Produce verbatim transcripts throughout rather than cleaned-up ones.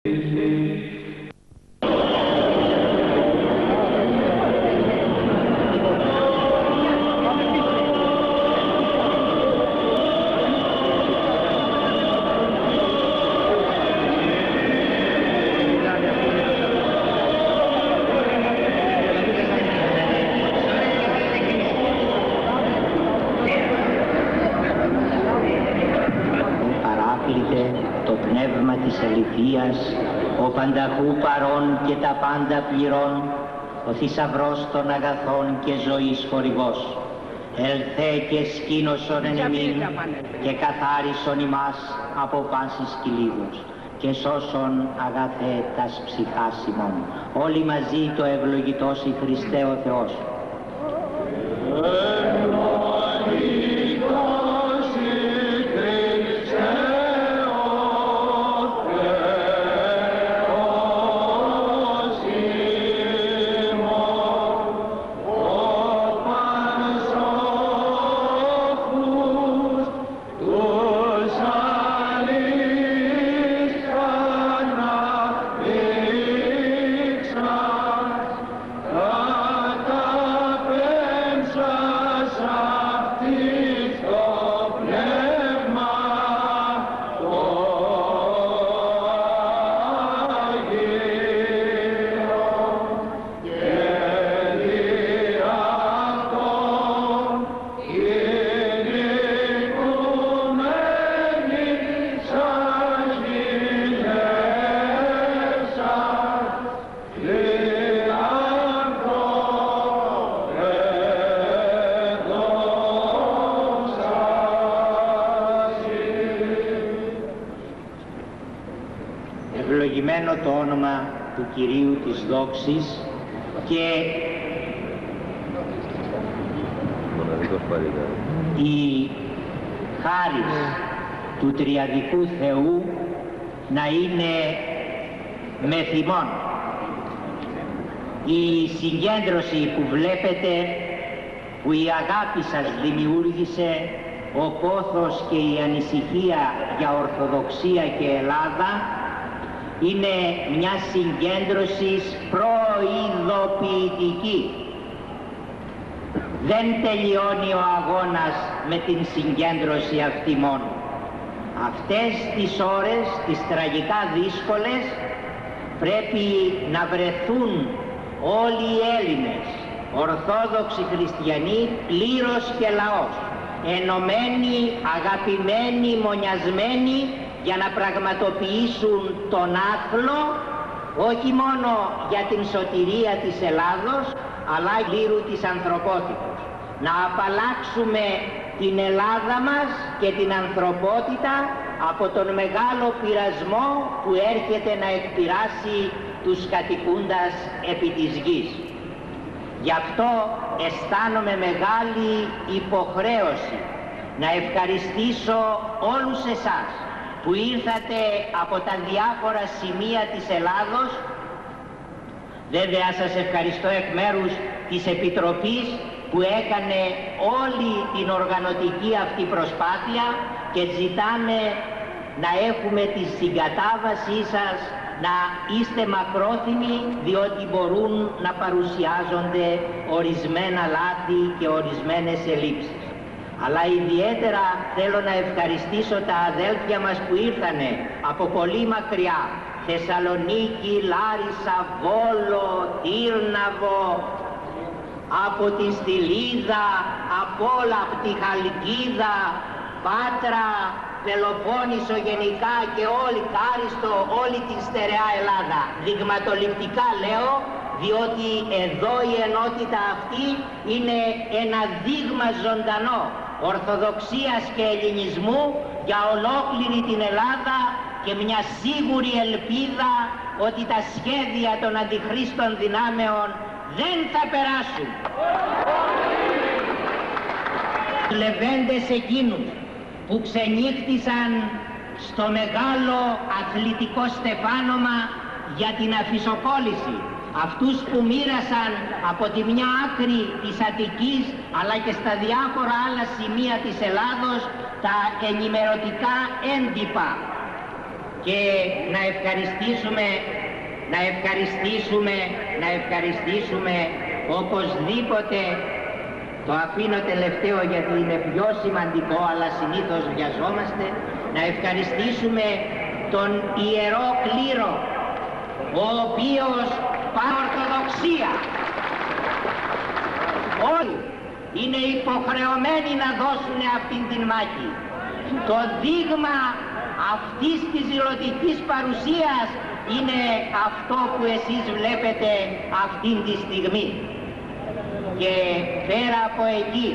Ο πανταχού παρών και τα πάντα πληρών, ο θησαυρός των αγαθών και ζωής χορηγός. Ελθέ και σκήνωσον εν εμήν και καθάρισον ημάς από πάσης κυλίδος και σώσον αγαθέ τας ψυχάς ημών. Όλοι μαζί το ευλογητός η Χριστέ ο Θεός. Ευλογημένο το όνομα του Κυρίου της δόξης και η χάρις του τριαδικού Θεού να είναι με θυμόν. Η συγκέντρωση που βλέπετε, που η αγάπη σας δημιούργησε, ο πόθος και η ανησυχία για Ορθοδοξία και Ελλάδα, είναι μια συγκέντρωση προειδοποιητική. Δεν τελειώνει ο αγώνας με την συγκέντρωση αυτή μόνο. Αυτές τις ώρες, τις τραγικά δύσκολες, πρέπει να βρεθούν όλοι οι Έλληνες, Ορθόδοξοι Χριστιανοί, πλήρως και λαός, ενωμένοι, αγαπημένοι, μονιασμένοι, για να πραγματοποιήσουν τον άθλο, όχι μόνο για την σωτηρία της Ελλάδος, αλλά γύρω της ανθρωπότητας. Να απαλλάξουμε την Ελλάδα μας και την ανθρωπότητα από τον μεγάλο πειρασμό που έρχεται να εκπειράσει τους κατοικούντας επί της γης. Γι' αυτό αισθάνομαι μεγάλη υποχρέωση να ευχαριστήσω όλους εσάς που ήρθατε από τα διάφορα σημεία της Ελλάδος. Βέβαια σας ευχαριστώ εκ μέρους της Επιτροπής που έκανε όλη την οργανωτική αυτή προσπάθεια και ζητάμε να έχουμε τη συγκατάβασή σας, να είστε μακρόθυμοι, διότι μπορούν να παρουσιάζονται ορισμένα λάθη και ορισμένες ελλείψεις. Αλλά ιδιαίτερα θέλω να ευχαριστήσω τα αδέλφια μας που ήρθανε από πολύ μακριά, Θεσσαλονίκη, Λάρισα, Βόλο, Τύρναβο, από την Στυλίδα, από όλα, από τη Χαλκίδα, Πάτρα, Πελοπόννησο γενικά και όλη Κάριστο, όλη την στερεά Ελλάδα. Δειγματοληπτικά λέω, διότι εδώ η ενότητα αυτή είναι ένα δείγμα ζωντανό Ορθοδοξίας και Ελληνισμού για ολόκληρη την Ελλάδα και μια σίγουρη ελπίδα ότι τα σχέδια των αντιχρίστων δυνάμεων δεν θα περάσουν. Λεβέντες εκείνους που ξενύχτησαν στο μεγάλο αθλητικό στεφάνωμα για την αφισοκόλληση, αυτούς που μοίρασαν από τη μια άκρη της Αττικής αλλά και στα διάφορα άλλα σημεία της Ελλάδος τα ενημερωτικά έντυπα και να ευχαριστήσουμε, να ευχαριστήσουμε, να ευχαριστήσουμε οπωσδήποτε, το αφήνω τελευταίο γιατί είναι πιο σημαντικό αλλά συνήθως βιαζόμαστε, να ευχαριστήσουμε τον Ιερό Κλήρο, ο οποίος Ορθοδοξία όλοι είναι υποχρεωμένοι να δώσουν αυτήν την μάχη. Το δείγμα αυτής της ζηλωτικής παρουσίας είναι αυτό που εσείς βλέπετε αυτήν τη στιγμή. Και πέρα από εκεί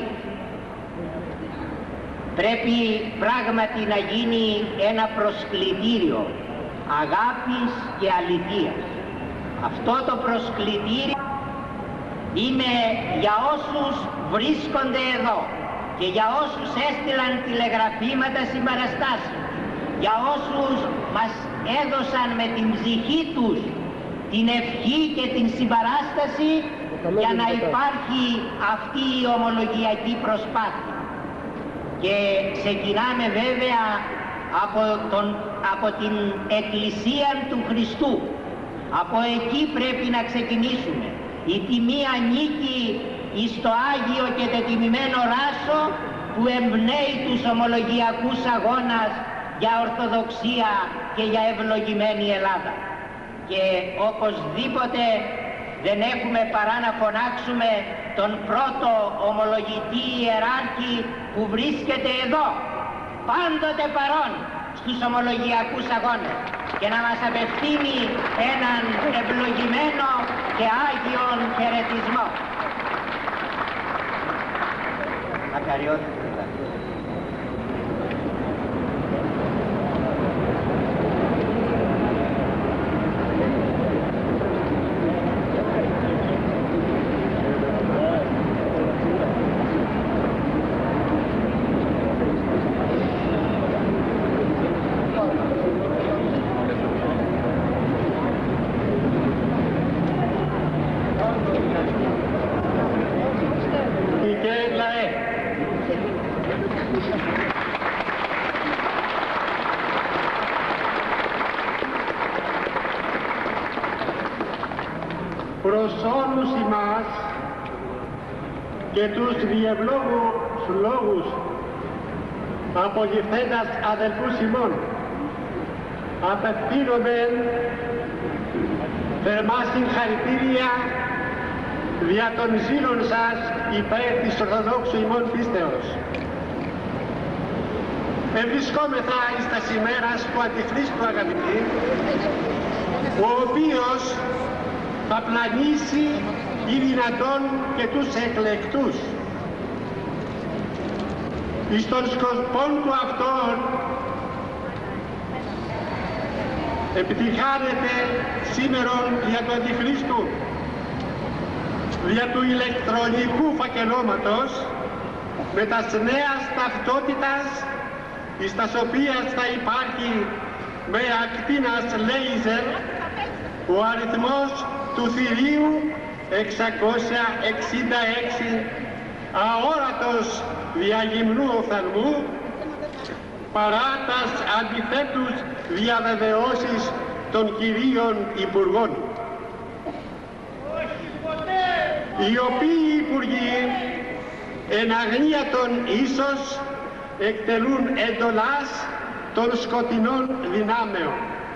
πρέπει πράγματι να γίνει ένα προσκλητήριο αγάπης και αληθείας. Αυτό το προσκλητήριο είναι για όσους βρίσκονται εδώ και για όσους έστειλαν τηλεγραφήματα συμπαραστάσεων, για όσους μας έδωσαν με την ψυχή τους την ευχή και την συμπαράσταση για να υπάρχει αυτή η ομολογιακή προσπάθεια. Και ξεκινάμε βέβαια από, τον, από την Εκκλησία του Χριστού. Από εκεί πρέπει να ξεκινήσουμε. Η τιμή ανήκει εις το Άγιο και τετιμημένο Ράσο που εμπνέει τους ομολογιακούς αγώνας για Ορθοδοξία και για ευλογημένη Ελλάδα. Και οπωσδήποτε δεν έχουμε παρά να φωνάξουμε τον πρώτο ομολογητή ιεράρχη που βρίσκεται εδώ, πάντοτε παρόν στους ομολογιακούς αγώνες, και να μας απευθύνει έναν ευλογημένο και άγιον χαιρετισμό. Μακαριότητα. Προς όλους εμάς και τους διευλόγους λόγους απογευθέντας αδελφούς ημών απευθύνομαι θερμά συγχαρητήρια δια των ζήλων σας υπέρ της Ορθοδόξου ημών πίστεως. Ευρισκόμεθα εις τας ημέρας του Αντιχρίστου, αγαπητοί, ο οποίος θα πλανήσει ή δυνατόν και τους εκλεκτούς. Εις των σκοπών του αυτών επιτυχάνεται σήμερον για το Αντιχρίστου δια του ηλεκτρονικού φακελώματος με τας νέας ταυτότητας εις τας οποίας θα υπάρχει με ακτίνας λέιζερ ο αριθμός του θηρίου εξακόσια εξήντα έξι αόρατος διαγυμνού οφθαλμού παρά τας αντιθέτους διαβεβαιώσεις των κυρίων Υπουργών. Οι οποίοι Υπουργοί εν αγνία των ίσως εκτελούν εντολάς των σκοτεινών δυνάμεων.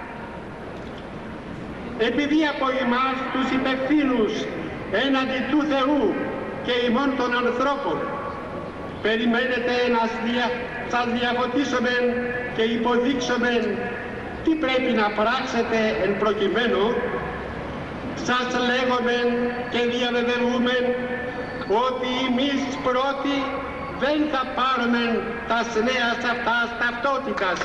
Επειδή από εμάς τους υπευθύνους έναντι του Θεού και ημών των ανθρώπων περιμένετε να σας διαφωτίσομεν και υποδείξομεν τι πρέπει να πράξετε εν προκειμένου, σας λέγομεν και διαβεβαιούμεν ότι εμείς πρώτοι δεν θα πάρουμε τας νέας αυτάς ταυτότητας.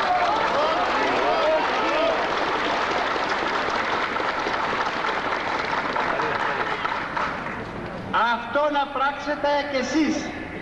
Αυτό να πράξετε κι εσείς.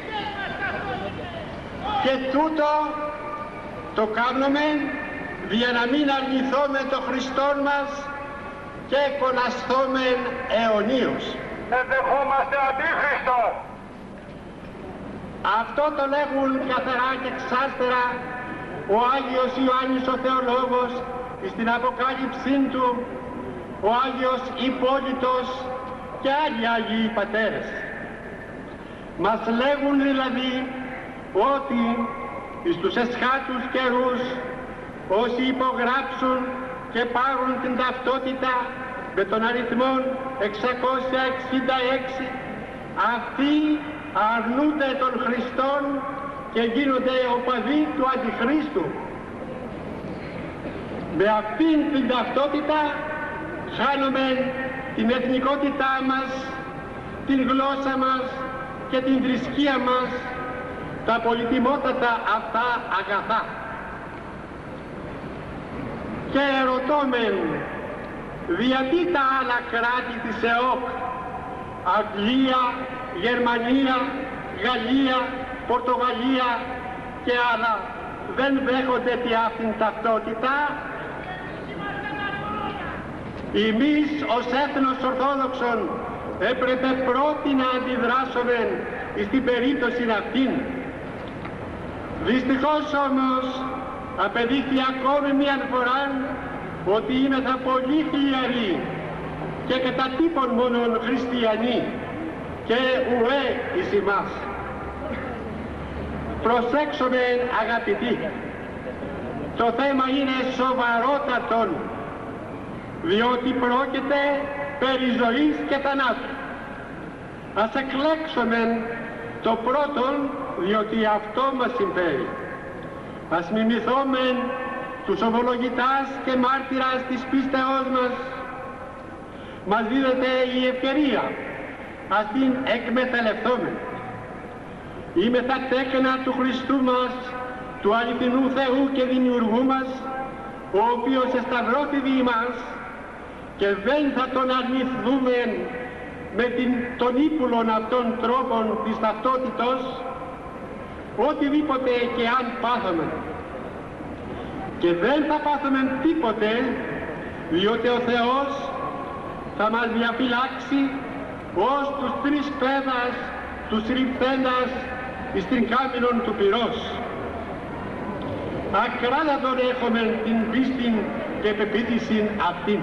Και τούτο το κάνουμε για να μην αρνηθούμε το Χριστόν μας και κολασθούμε αιωνίως. Δεν δεχόμαστε αντίχριστο. Αυτό το λέγουν καθαρά και εξάστερα ο Άγιος Ιωάννης ο Θεολόγος στην Αποκάλυψή του, ο Άγιος Υπόλυτος και άλλοι Άγιοι Πατέρες. Μας λέγουν δηλαδή ότι στους εσχάτους καιρούς όσοι υπογράψουν και πάρουν την ταυτότητα με τον αριθμό εξακόσια εξήντα έξι, αυτοί αρνούνται των Χριστών και γίνονται οπαδοί του Αντιχρίστου. Με αυτήν την ταυτότητα χάνουμε την εθνικότητά μας, την γλώσσα μας και την θρησκεία μας, τα πολυτιμότατα αυτά αγαθά. Και ερωτώμεν, γιατί τα άλλα κράτη της ΕΟΚ, Αγγλία, Γερμανία, Γαλλία, Πορτογαλία και άλλα, δεν δέχονται τη αυτήν ταυτότητα? Εμείς ως έθνος Ορθόδοξον έπρεπε πρώτοι να αντιδράσουμε στην περίπτωση αυτήν. Δυστυχώς όμως απεδείχθη ακόμη μια φορά ότι είμεθα πολύ χλιαροί και κατά τύπον μόνον χριστιανοί και ουέ εις εμάς. Προσέξουμε αγαπητοί, το θέμα είναι σοβαρότατον, διότι πρόκειται περί ζωής και θανάτου. Ας εκλέξουμε το πρώτον, διότι αυτό μας συμφέρει. Ας μιμηθούμε τους ομολογητάς και μάρτυρας της πίστεώς μας. Μας δίδεται η ευκαιρία, ας την εκμεταλλευτούμε. Είμαι τα τέκνα του Χριστού μας, του αληθινού Θεού και δημιουργού μας, ο οποίος εσταυρώθη δι' μας, και δεν θα τον αρνηθούμε με την, τον ύπουλον αυτών τρόπων της ταυτότητος, οτιδήποτε και αν πάθουμε. Και δεν θα πάθουμε τίποτε, διότι ο Θεός θα μας διαφυλάξει ως τους τρεις πέδας, τους ρηπθέντας εις την κάμινον του πυρός. Ακράδατον έχουμε την πίστη και πεποίθηση αυτήν.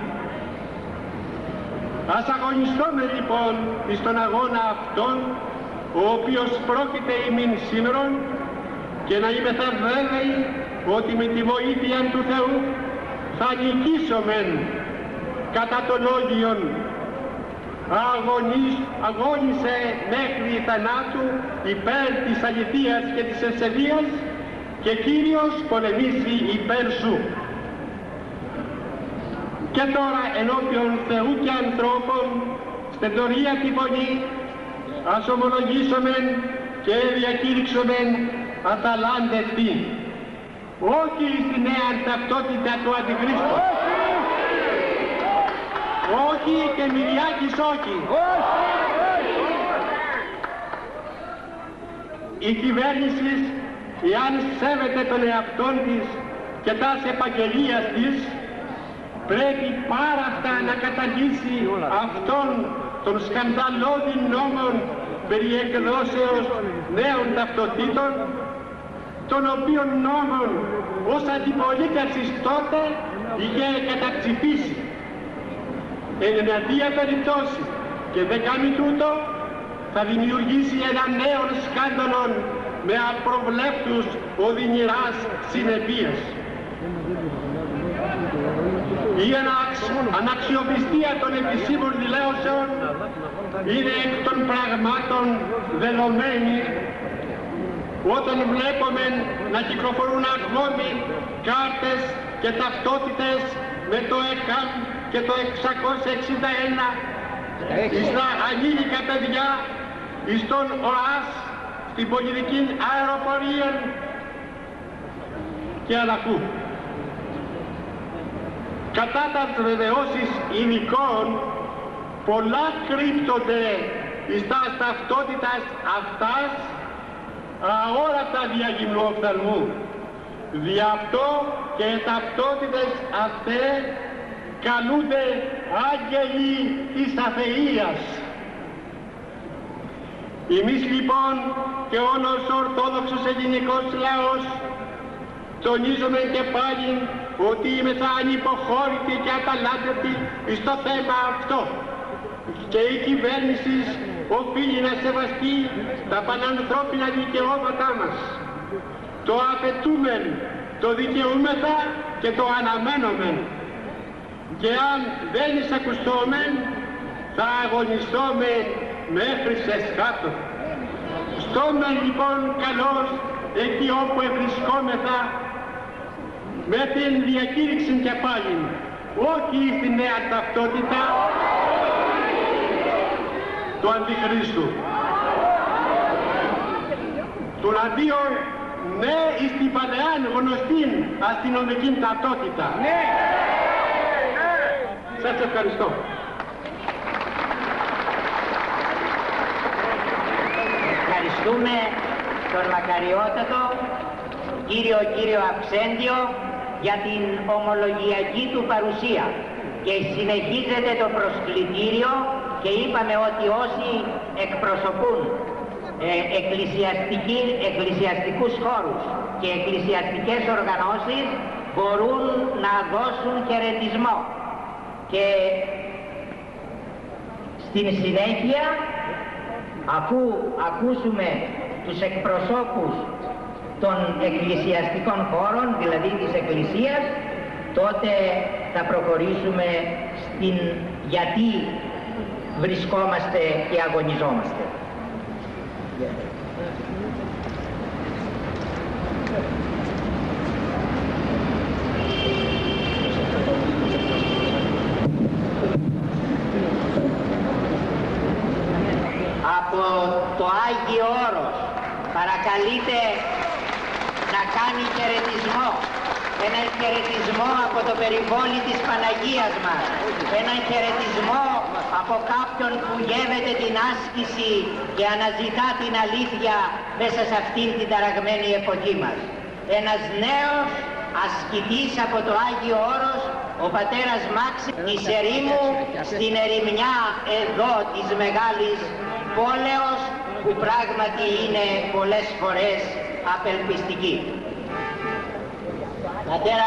Ας αγωνιστούμε λοιπόν εις τον αγώνα αυτόν, ο οποίος πρόκειται ημίν σήμερον, και να είμεθα βέβαιοι ότι με τη βοήθεια του Θεού θα νικήσομεν κατά των Λόγιων. Αγωνίς, αγώνισε μέχρι θανάτου υπέρ της αληθείας και της ευσεβίας, και Κύριος πολεμήσει υπέρ σου. Και τώρα ενώπιον Θεού και ανθρώπων, στεντορία τη φωνή, ας ομολογήσομεν και διακήρυξομεν αταλάντευτη, όχι στη νέα ταυτότητα του Αντιχρίστου. Όχι και Μυριάκης όχι. Η κυβέρνηση, εάν σέβεται τον εαυτόν της και τας επαγγελίας της, πρέπει πάρα αυτά να καταργήσει αυτόν των σκανδαλώδη νόμων περί εκδόσεως νέων ταυτοτήτων, των οποίων νόμων ως αντιπολίτευσης τότε είχε καταψηφίσει. Εν εναντία περιπτώσει και δεν κάνει τούτο, θα δημιουργήσει ένα νέο σκάνδαλο με απροβλέπτους οδυνηράς συνεπίες. Η αναξιοπιστία των επισήμων δηλώσεων είναι εκ των πραγμάτων δεδομένη όταν βλέπουμε να κυκλοφορούν ακόμη κάρτες και ταυτότητες με το ΕΚΑΜ και το εξακόσια εξήντα ένα στα ανήλικα παιδιά, στον ΟΑΣ, στην πολιτική αεροπορία και αλλακού. Κατά τα βεβαιώσεις ειδικών, πολλά κρύπτονται στα ταυτότητας αυτάς αόρατα διαγυμνού οφθαλμού. Δι' αυτό και οι ταυτότητες αυτές καλούνται άγγελοι της αθείας. Εμείς λοιπόν και όλος ο Ορθόδοξος ελληνικός λαός τονίζομαι και πάλι ότι είμαι θα ανυποχώρητη και αταλάντευτη στο θέμα αυτό. Και η κυβέρνηση οφείλει να σεβαστεί τα πανανθρώπινα δικαιώματά μας. Το απαιτούμεν, το δικαιούμεθα και το αναμένομεν. Και αν δεν εισακουστόμεν, θα αγωνιστούμε μέχρι σε σκάτω. Στόμεν λοιπόν καλώς εκεί όπου ευρισκόμεθα με την διακήρυξη και πάλι, όχι στη νέα ταυτότητα του Αντιχρίστου. Του αντίον ναι εις την παλαιάν γνωστή αστυνομική ταυτότητα. Ναι! Σας ευχαριστώ. Ευχαριστούμε τον μακαριότατο κύριο κύριο Αυξέντιο για την ομολογιακή του παρουσία και συνεχίζεται το προσκλητήριο και είπαμε ότι όσοι εκπροσωπούν ε, εκκλησιαστικούς χώρους και εκκλησιαστικές οργανώσεις μπορούν να δώσουν χαιρετισμό. Και στην συνέχεια, αφού ακούσουμε τους εκπροσώπους των εκκλησιαστικών χώρων, δηλαδή της Εκκλησίας, τότε θα προχωρήσουμε στην γιατί βρισκόμαστε και αγωνιζόμαστε. Από το Άγιο Όρος παρακαλείται να κάνει χαιρετισμό, έναν χαιρετισμό από το περιβόλι της Παναγίας μας, έναν χαιρετισμό από κάποιον που γεύεται την άσκηση και αναζητά την αλήθεια μέσα σε αυτήν την ταραγμένη εποχή μας. Ένας νέος ασκητής από το Άγιο Όρος, ο πατέρας Μάξι της ερήμου στην ερημιά εδώ της μεγάλης πόλεως, που πράγματι είναι πολλές φορές απελπιστική. Πατέρα,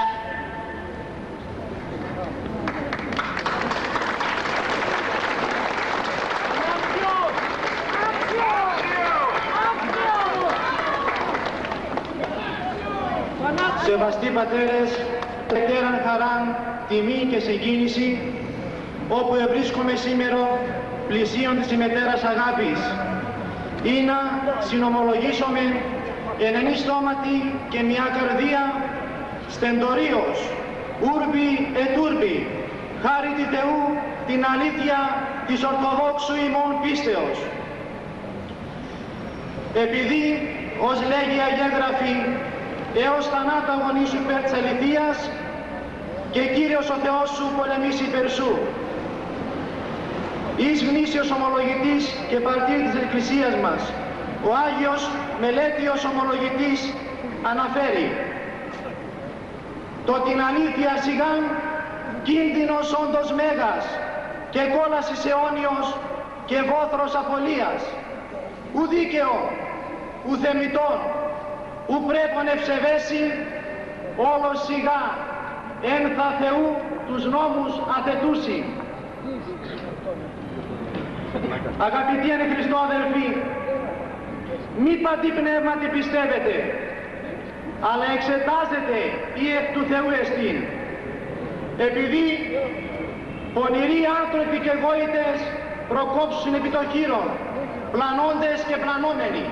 Σεβαστοί πατέρες, τέραν χαράν, τιμή και συγκίνηση, όπου ευρίσκομαι σήμερα πλησίον της ημετέρας αγάπης, ή να συνομολογήσουμε εν ενή στόματι και μια καρδία στεντορίως, ούρμπι ετούρμπι, χάρη τη Θεού την αλήθεια της Ορθοδόξου ημών πίστεως. Επειδή, ως λέγει η Αγία Γραφή, έως θανάτου αγωνίσου υπέρ της αληθείας και Κύριος ο Θεός σου πολεμήσει υπέρ σου. Εις γνήσιος ομολογητής και παρτήρ της Εκκλησίας μας, ο Άγιος Μελέτιος ομολογητής αναφέρει το την αλήθεια σιγάν κίνδυνος όντως μέγας και κόλασης αιώνιος και βόθρος απολίας, ου δίκαιο, ου θεμητόν, ου πρέπον ευσεβέσει, όλος σιγά εν θα Θεού τους νόμους αθετούσι. Αγαπητοί εν Χριστώ αδελφοί, μη πατή πνεύματι πιστεύετε, αλλά εξετάζετε ή εκ του Θεού εστίν. Επειδή πονηροί άνθρωποι και γόητες προκόψουν επί το χείρον, πλανώντες και πλανόμενοι.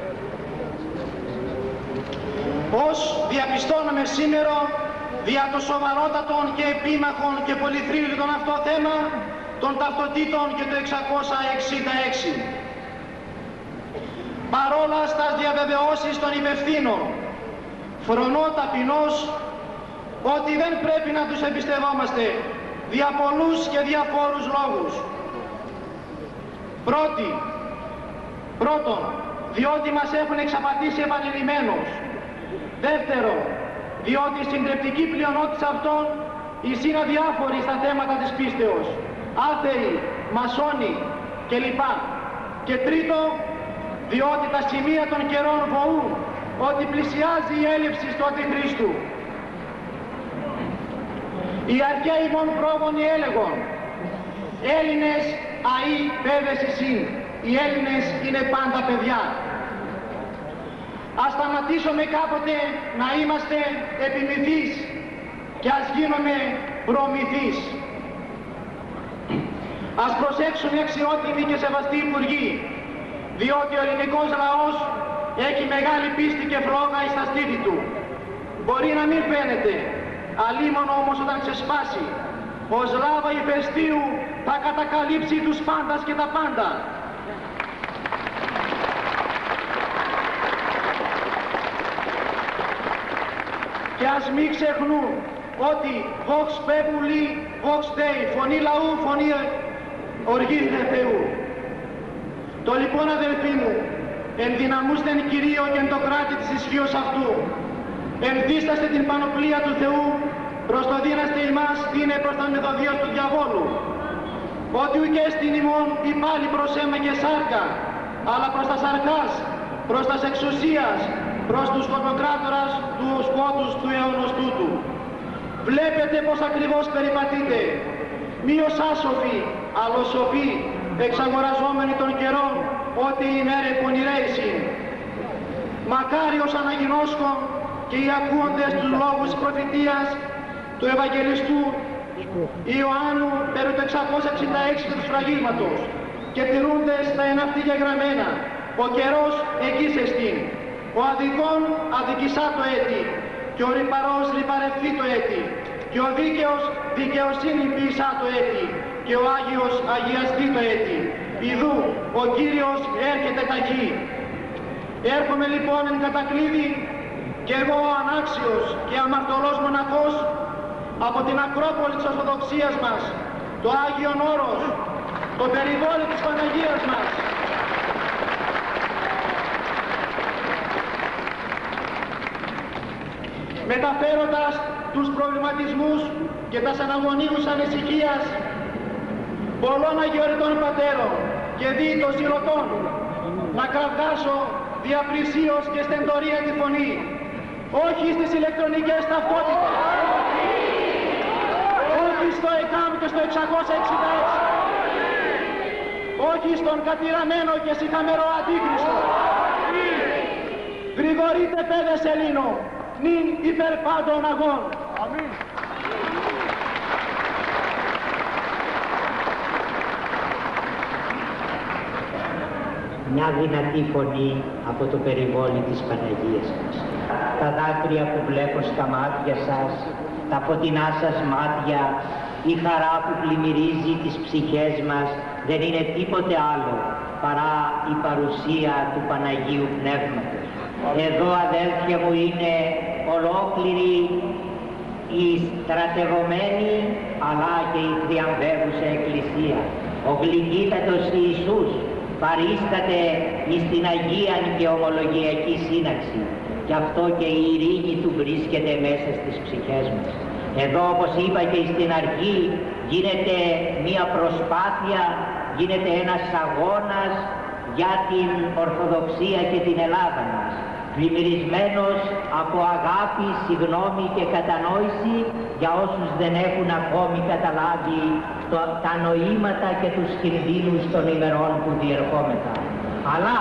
Ως διαπιστώνουμε σήμερα δια το σοβαρότατον και επίμαχον και πολυθρύλιτον αυτό θέμα των ταυτοτήτων και το εξακόσια εξήντα έξι. Παρόλα στας διαβεβαιώσεις των υπευθύνων, φρονώ ταπεινώς ότι δεν πρέπει να τους εμπιστευόμαστε δια πολλούς και διαφόρους λόγους. Πρώτη, πρώτον, διότι μας έχουν εξαπατήσει επανειλημμένως. Δεύτερον, διότι η συντριπτική πλειονότητα αυτών είναι αδιάφοροι στα θέματα της πίστεως, άθεοι, μασόνοι κλπ. Και τρίτο, διότι τα σημεία των καιρών βοού ότι πλησιάζει η έλευση του Αντιχρίστου. Οι αρχαίοι μον πρόγονοι έλεγον, Έλληνες αΐ παιδες εισήν. Οι Έλληνες είναι πάντα παιδιά. Ας σταματήσουμε κάποτε να είμαστε επιμηθείς και ας γίνουμε προμηθείς. Ας προσέξουμε αξιότιμοι και σεβαστοί υπουργοί, διότι ο ελληνικός λαός έχει μεγάλη πίστη και φλόγα εις τα στήθη του. Μπορεί να μην φαίνεται, αλίμονο όμως όταν ξεσπάσει, ως λάβα ηφαιστείου θα κατακαλύψει τους πάντας και τα πάντα. Και ας μην ξεχνούν ότι vox populi, vox dei, φωνή λαού, φωνή οργής δε Θεού. Το λοιπόν αδελφοί μου, ενδυναμούστεν Κυρίω και εν το κράτη της ισχύως αυτού. Ενδύσταστε την πανοπλία του Θεού προς το δύναστε ημάς είναι προς τα μεθοδίως του διαβόλου. Ότι ουκές την ημών ή πάλι προς αίμα και σάρκα, αλλά προς τα σαρκάς, προς τας εξουσίας, προς τους σκοτοκράτορας του σκότους του αιώνος τούτου. Βλέπετε πως ακριβώς περιπατείτε, μη ως άσοφοι, αλλά σοφοί, εξαγοραζόμενοι των καιρών, ότι η ημέρα πονηρέησιν. Μακάρι ως αναγινώσκον και οι ακούοντες τους λόγους της προφητείας του Ευαγγελιστού Ιωάννου περί του εξακόσια εξήντα έξι του σφραγίσματος και τηρούντες τα εν αυτή γεγραμμένα. Ο καιρός εκείς εστίν. Ο αδικών αδικησά το έτη και ο ρυπαρός ρυπαρευθεί το έτη και ο δίκαιος δικαιοσύνη ποιησά το έτη και ο Άγιος αγιαστεί το έτη. Ιδού ο Κύριος έρχεται ταχύ. Έρχομαι λοιπόν εν κατακλείδη και εγώ ο ανάξιος και αμαρτωλός μοναχός από την Ακρόπολη της Ορθοδοξίας μας, το Άγιον Όρος, το περιβόλι της Παναγίας μας. Μεταφέροντας τους προβληματισμούς και τα αναγωνίους ανησυχίας πολλών αγιορετών πατέρων και δίητος ηρωτών, να κραυγάσω διαπλησίως και στεντορία τη φωνή, όχι στις ηλεκτρονικές ταυτότητες, όχι στο ΕΚΑΜ και στο εξακόσια εξήντα έξι, όχι στον κατηραμένο και σιχαμερό Αντίχριστο. Γρηγορείτε παιδες Ελλήνων, νυν υπερ πάντων αγών. Αμήν. Μια δυνατή φωνή από το περιβόλι της Παναγίας μας. Τα δάκρυα που βλέπω στα μάτια σας, τα φωτεινά σας μάτια, η χαρά που πλημμυρίζει τις ψυχές μας δεν είναι τίποτε άλλο παρά η παρουσία του Παναγίου Πνεύματος. Εδώ αδέλφια μου είναι ολόκληρη η στρατευωμένη αλλά και η θριαμβεύουσα Εκκλησία. Ο γλυκύτατος Ιησούς παρίσταται εις την Αγίαν και ομολογιακή σύναξη και αυτό και η ειρήνη του βρίσκεται μέσα στις ψυχές μας. Εδώ, όπως είπα και στην αρχή, γίνεται μία προσπάθεια, γίνεται ένας αγώνας για την Ορθοδοξία και την Ελλάδα μας, πλημμυρισμένος από αγάπη, συγνώμη και κατανόηση για όσους δεν έχουν ακόμη καταλάβει το, τα νοήματα και τους κινδύνους των ημερών που διερχόμεθα. Αλλά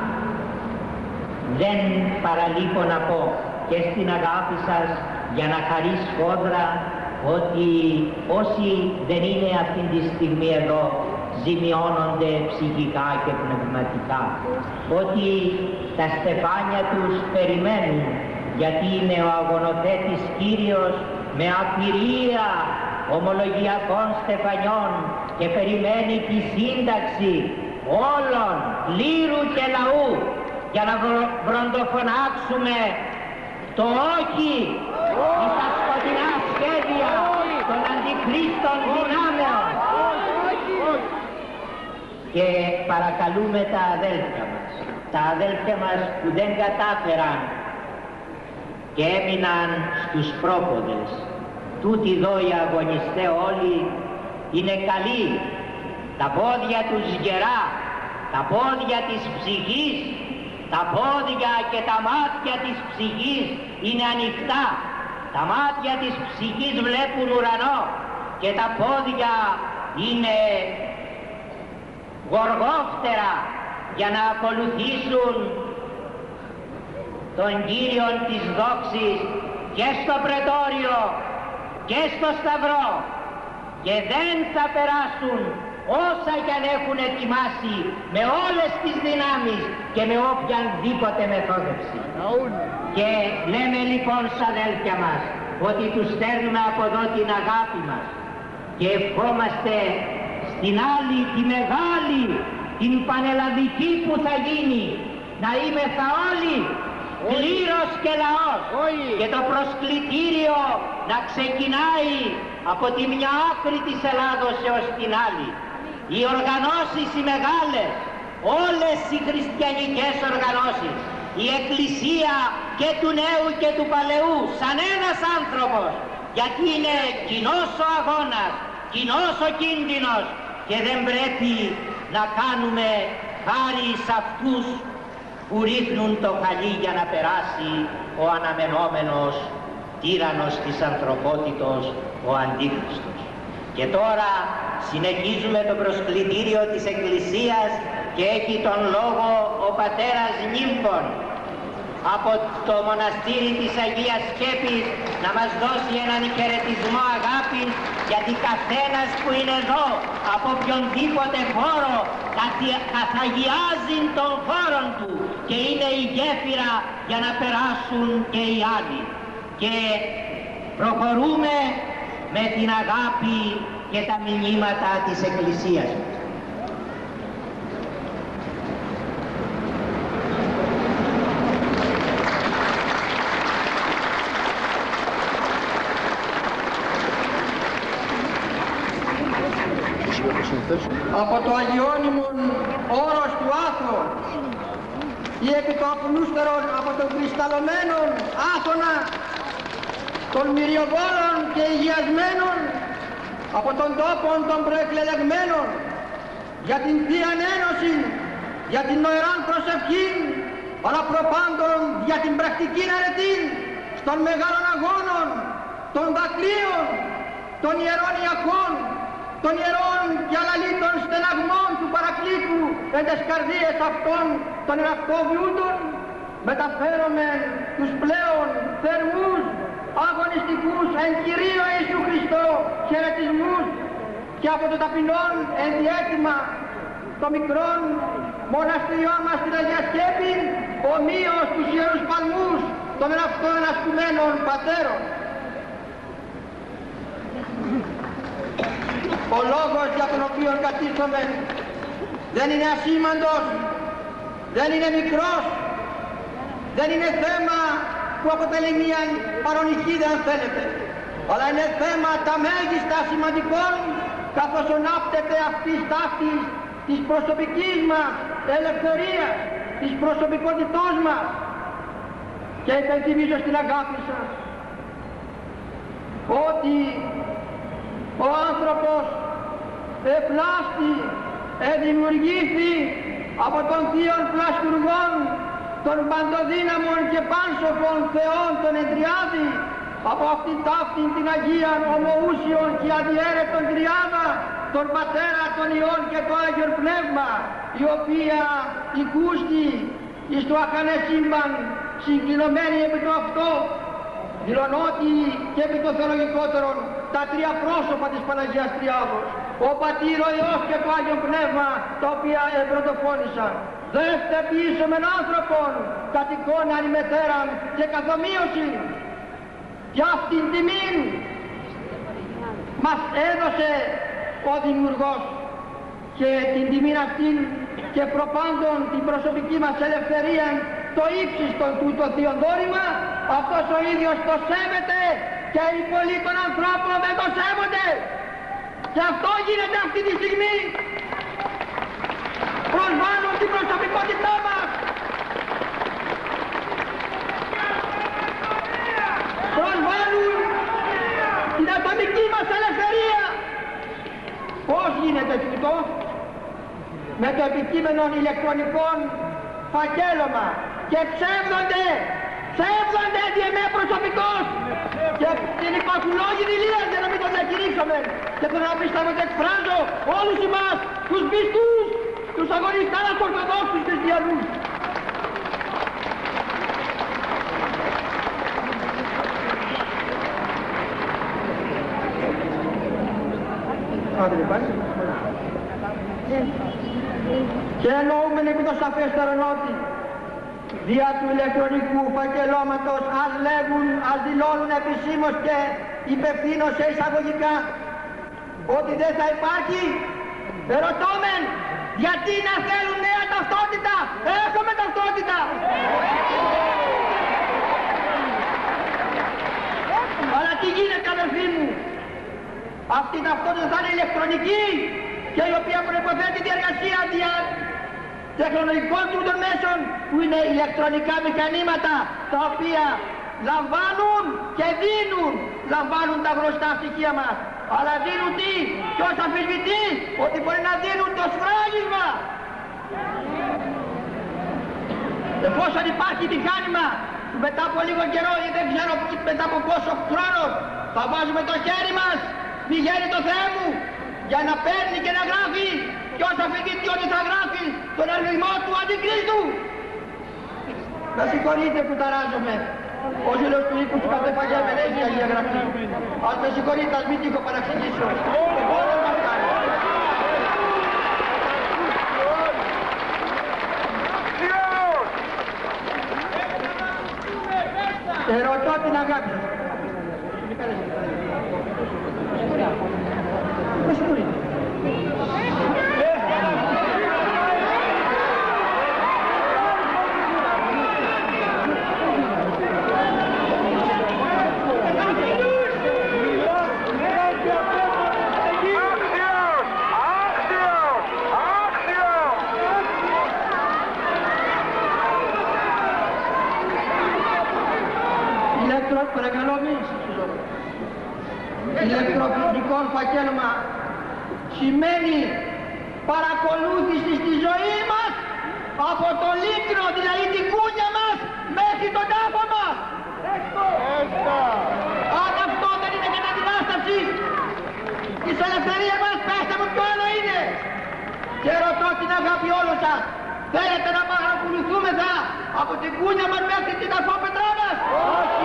δεν παραλείπω να πω και στην αγάπη σας για να χαρεί σφόδρα ότι όσοι δεν είναι αυτή τη στιγμή εδώ ζημιώνονται ψυχικά και πνευματικά, ότι τα στεφάνια τους περιμένουν γιατί είναι ο αγωνοθέτης Κύριος με απειρία ομολογιακών στεφανιών και περιμένει τη σύνταξη όλων λύρου και λαού για να βροντοφωνάξουμε το όχι στα σκοτεινά σχέδια των αντιχρίστων δυνάμεων. Και παρακαλούμε τα αδέλφια μας, τα αδέλφια μας που δεν κατάφεραν και έμειναν στους πρόποδες. Τούτοι εδώ οι αγωνιστές όλοι είναι καλοί, τα πόδια τους γερά, τα πόδια της ψυχής Τα πόδια και τα μάτια της ψυχής είναι ανοιχτά. Τα μάτια της ψυχής βλέπουν ουρανό και τα πόδια είναι γοργόφτερα για να ακολουθήσουν τον Κύριον της δόξης και στο πρετόριο και στο σταυρό, και δεν θα περάσουν όσα κι αν έχουν ετοιμάσει με όλες τις δυνάμεις και με οποιαδήποτε μεθόδευση. Και λέμε λοιπόν σ' αδέλφια μας ότι τους στέλνουμε από εδώ την αγάπη μας και ευχόμαστε στην άλλη, τη μεγάλη, την πανελλαδική που θα γίνει, να είμεθα όλοι πλήρως και λαός, και το προσκλητήριο να ξεκινάει από τη μια άκρη της Ελλάδος έως την άλλη. Οι οργανώσεις οι μεγάλες, όλες οι χριστιανικές οργανώσεις, η Εκκλησία και του Νέου και του Παλαιού, σαν ένας άνθρωπος, γιατί είναι κοινός ο αγώνας, κοινός ο κίνδυνος, και δεν πρέπει να κάνουμε χάρη σε αυτούς που ρίχνουν το χαλί για να περάσει ο αναμενόμενος τύραννος της ανθρωπότητος, ο Αντίχριστος. Και τώρα συνεχίζουμε το προσκλητήριο της Εκκλησίας και έχει τον λόγο ο πατέρας Νύμφων από το μοναστήρι της Αγίας Σκέπης να μας δώσει έναν χαιρετισμό αγάπης, γιατί καθένας που είναι εδώ από οποιονδήποτε χώρο καθαγιάζει τον χώρο του και είναι η γέφυρα για να περάσουν και οι άλλοι. Και προχωρούμε με την αγάπη και τα μηνύματα της Εκκλησίας μας. Από το αγιώνυμον όρος του Άθο ή επί το απλούστερον από τον κρυσταλλωμένον Άθωνα των μυριοβόλων και υγιασμένων, από τον τόπον των προεκλεγμένων, για την Θείαν Ένωση, για την νοεράν προσευχή, αλλά προπάντων για την πρακτική αρετή των μεγάλων αγώνων, των δακτύλων, των ιερών ιακών, των ιερών και αλαλήτων στεναγμών του Παρακλήτου εν τες καρδίες αυτών των εαυτόβιούντων, μεταφέρομαι τους πλέον θερμούς, αγωνιστικούς εν Κυρίω Ιησού Χριστώ χαιρετισμούς και από το ταπεινόν ενδιέτοιμα των μικρών μοναστηριών μας στην Αγία Σκέπη, ομοίως τους Ιερούς Παλμούς των εαυτών ασκουμένων πατέρων. Ο λόγος για τον οποίο κατήρθομαι δεν είναι ασήμαντος, δεν είναι μικρός, δεν είναι θέμα που αποτελεί μια παρονυχίδα αν θέλετε, αλλά είναι θέμα τα μέγιστα σημαντικών, καθώς ονάπτεται αυτής ταύτης της προσωπικής μας ελευθερίας, της προσωπικότητός μας. Και υπενθυμίζω στην αγάπη σας ότι ο άνθρωπος επλάστη, εδημιουργήθη από τον Θείον Πλαστουργών, των παντοδύναμων και πάνσοφων Θεών των Εντριάδη, από αυτήν ταύτην την Αγίαν Ομοούσιον και αδιέρετον Τριάδα, τον Πατέρα, τον Υιόν και το Άγιον Πνεύμα, η οποία οικούστη εις το αχανέ σύμπαν συγκλινωμένη επί το αυτό, δηλωνότι και επί το θεολογικότερον τα τρία πρόσωπα της Παναγίας Τριάδος, ο Πατήρ, ο Υιός και το Άγιον Πνεύμα, τα οποία εμπρωτοφώνησαν. Δεύτε πίσω μεν άνθρωπον, κατ' εικόναν ημετέραν και καθομοίωση. Και αυτήν τιμήν μας έδωσε ο Δημιουργός, και την τιμήν αυτήν και προπάντων την προσωπική μας ελευθερία, το ύψιστον τούτο θείον δώρημα, αυτός ο ίδιος το σέβεται και οι πολλοί των ανθρώπων δεν το σέβονται. Και αυτό γίνεται αυτή τη στιγμή. Προσβάλλουν την προσωπικότητά μας. Προσβάλλουν την ατομική μας ελευθερία. Πώς γίνεται τούτο? Με το επικείμενο ηλεκτρονικών φακέλωμα και ψεύδονται, ψεύδονται ότι εμέ προσωπικώς και την υπακουλόγη δηλίας για να μην τον διακηρύξουμε. Και θέλω να πιστεύω και εκφράζω όλους εμάς, τους πιστούς, τους αγωνιστάς ορθοδόξους χριστιανούς. Και εννοούμεν επί το σαφέστερον ότι δια του ηλεκτρονικού φακελώματος ας λέγουν, ας δηλώνουν επισήμως και υπευθύνως σε εισαγωγικά ότι δεν θα υπάρχει. Ερωτώμεν, γιατί να θέλουν νέα ταυτότητα? Έχουμε ταυτότητα! Αλλά τι γίνεται, αδελφοί μου? Αυτή η ταυτότητα θα είναι ηλεκτρονική και η οποία προϋποθέτει διεργασία δια τεχνολογικών των μέσων που είναι ηλεκτρονικά μηχανήματα τα οποία λαμβάνουν και δίνουν, λαμβάνουν τα γνωστά στοιχεία μας. Αλλά δίνουν τι? Ποιος αμφισβητεί ότι μπορεί να δίνουν το σφράγισμα? Εφόσον υπάρχει μηχάνημα που μετά από λίγο καιρό ή δεν ξέρω μετά από πόσο χρόνο θα βάζουμε το χέρι μας, πηγαίνει το Θεέ μου για να παίρνει και να γράφει, ποιος αμφισβητεί ότι θα γράφει τον αριθμό του Αντικρίστου? Με συγχωρείτε που ταράζομαι. Ο ζήλος του οίκου του κατεφαγέμεν έχει η Αγία Γραφή. Ας με συγχωρείτε, ας μην τύχω παραξηγήσω. Όλο μας κάνει. Ερωτώ την αγάπη σας. Με συγχωρείτε. Παρακαλώ μη ηλεκτροπληκτικό φακέλωμα σημαίνει παρακολούθηση στη ζωή μας από το λίκνο, δηλαδή την κούνια μας, μέχρι τον τάφο μας. Αν αυτό δεν είναι κατά την άσταση της ελευθερίας μας, πέστε μου ποιο άλλο είναι. Και ρωτώ την αγάπη όλων σας, θέλετε να παρακολουθούμεθα από την κούνια μας μέχρι την ταφόπετρά μας? Όχι.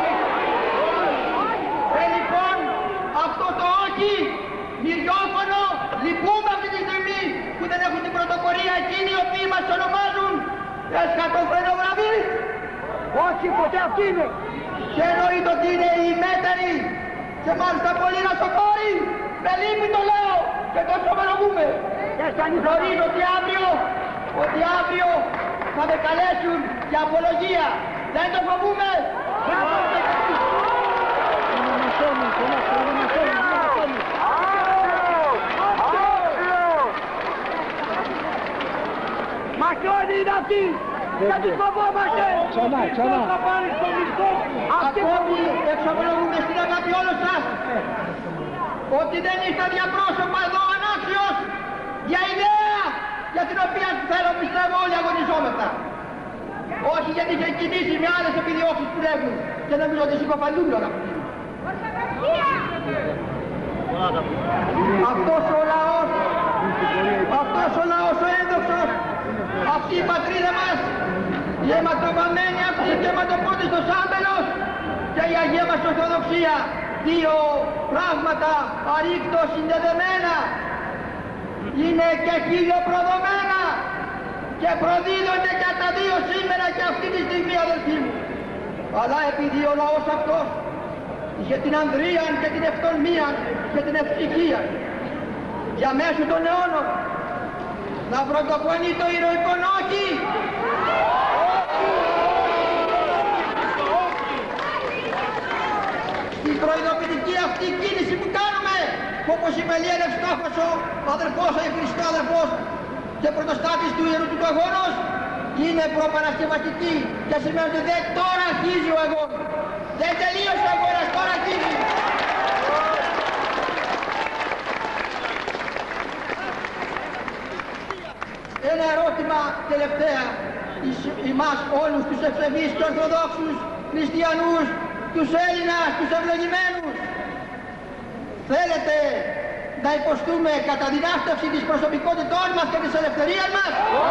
Ε, λοιπόν, αυτό το όχι, μυριόφωνο, λυπούμε αυτή τη στιγμή που δεν έχουν την πρωτοπορία εκείνοι οι οποίοι μας ονομάζουν εσχατοφρενογραμμείς. Όχι, ποτέ αυτή είναι. Και εννοείται ότι είναι οι μέτεροι και μάλιστα πολύ νοσοκόροι. Με λύπη το λέω και το σοβαροποιούμε. Γνωρίζω ότι αύριο, ότι αύριο θα με καλέσουν για απολογία. Δεν το φοβούμε. Μακρόνι είναι αυτή! Γιατί φοβόμαστε! Ξανά, ξανά! Θα πάρεις το μισθό σου! Ακόμη εξομολογούμε στην αγάπη όλων σας ότι δεν είστε διαπρόσωπα εδώ ανάξιος για ιδέα για την οποία θέλω πιστεύω όλοι αγωνιζόμεθα. Όχι γιατί είχε κινήσει με άλλες επιδιώξεις που λέγουν και νομίζω ότι συκοφαντούν όλα αυτή. Αυτός ο λαός, αυτός ο λαός ο ένδοξος, αυτή η πατρίδα μας, η αιματοβαμμένη αυτή και αιματοπότιστος άμπελος και η Αγία μας Ορθοδοξία, δύο πράγματα αρρήκτως συνδεδεμένα, είναι και χιλιοπροδομένα και προδίδονται και τα δύο σήμερα και αυτή τη στιγμή, αδελφοί μου. Αλλά επειδή ο λαός αυτός είχε την ανδρεία και την ευτολμία και την ευτυχία για μέσω των αιώνων να πρωτοφωνεί το ηρωικό όχι. Στην προειδοποιητική αυτή κίνηση που κάνουμε, όπως είπε Λία Λευστόφος, ο αδερφός, ο Χριστό αδερφός και πρωτοστάτης του Ιερού του Αγώνος, είναι προπαρασκευαστική και σημαίνει ότι δεν τώρα αρχίζει ο αγώνας. Δεν τελείωσε ο αγώνας, τώρα αρχίζει. Ένα ερώτημα τελευταία εμάς όλους τους ευσεβείς και ορθοδόξους χριστιανούς, τους Έλληνας, τους ευλογημένους. Θέλετε να υποστούμε κατά δυνάστευση της προσωπικότητών μας και της ελευθερίας μας?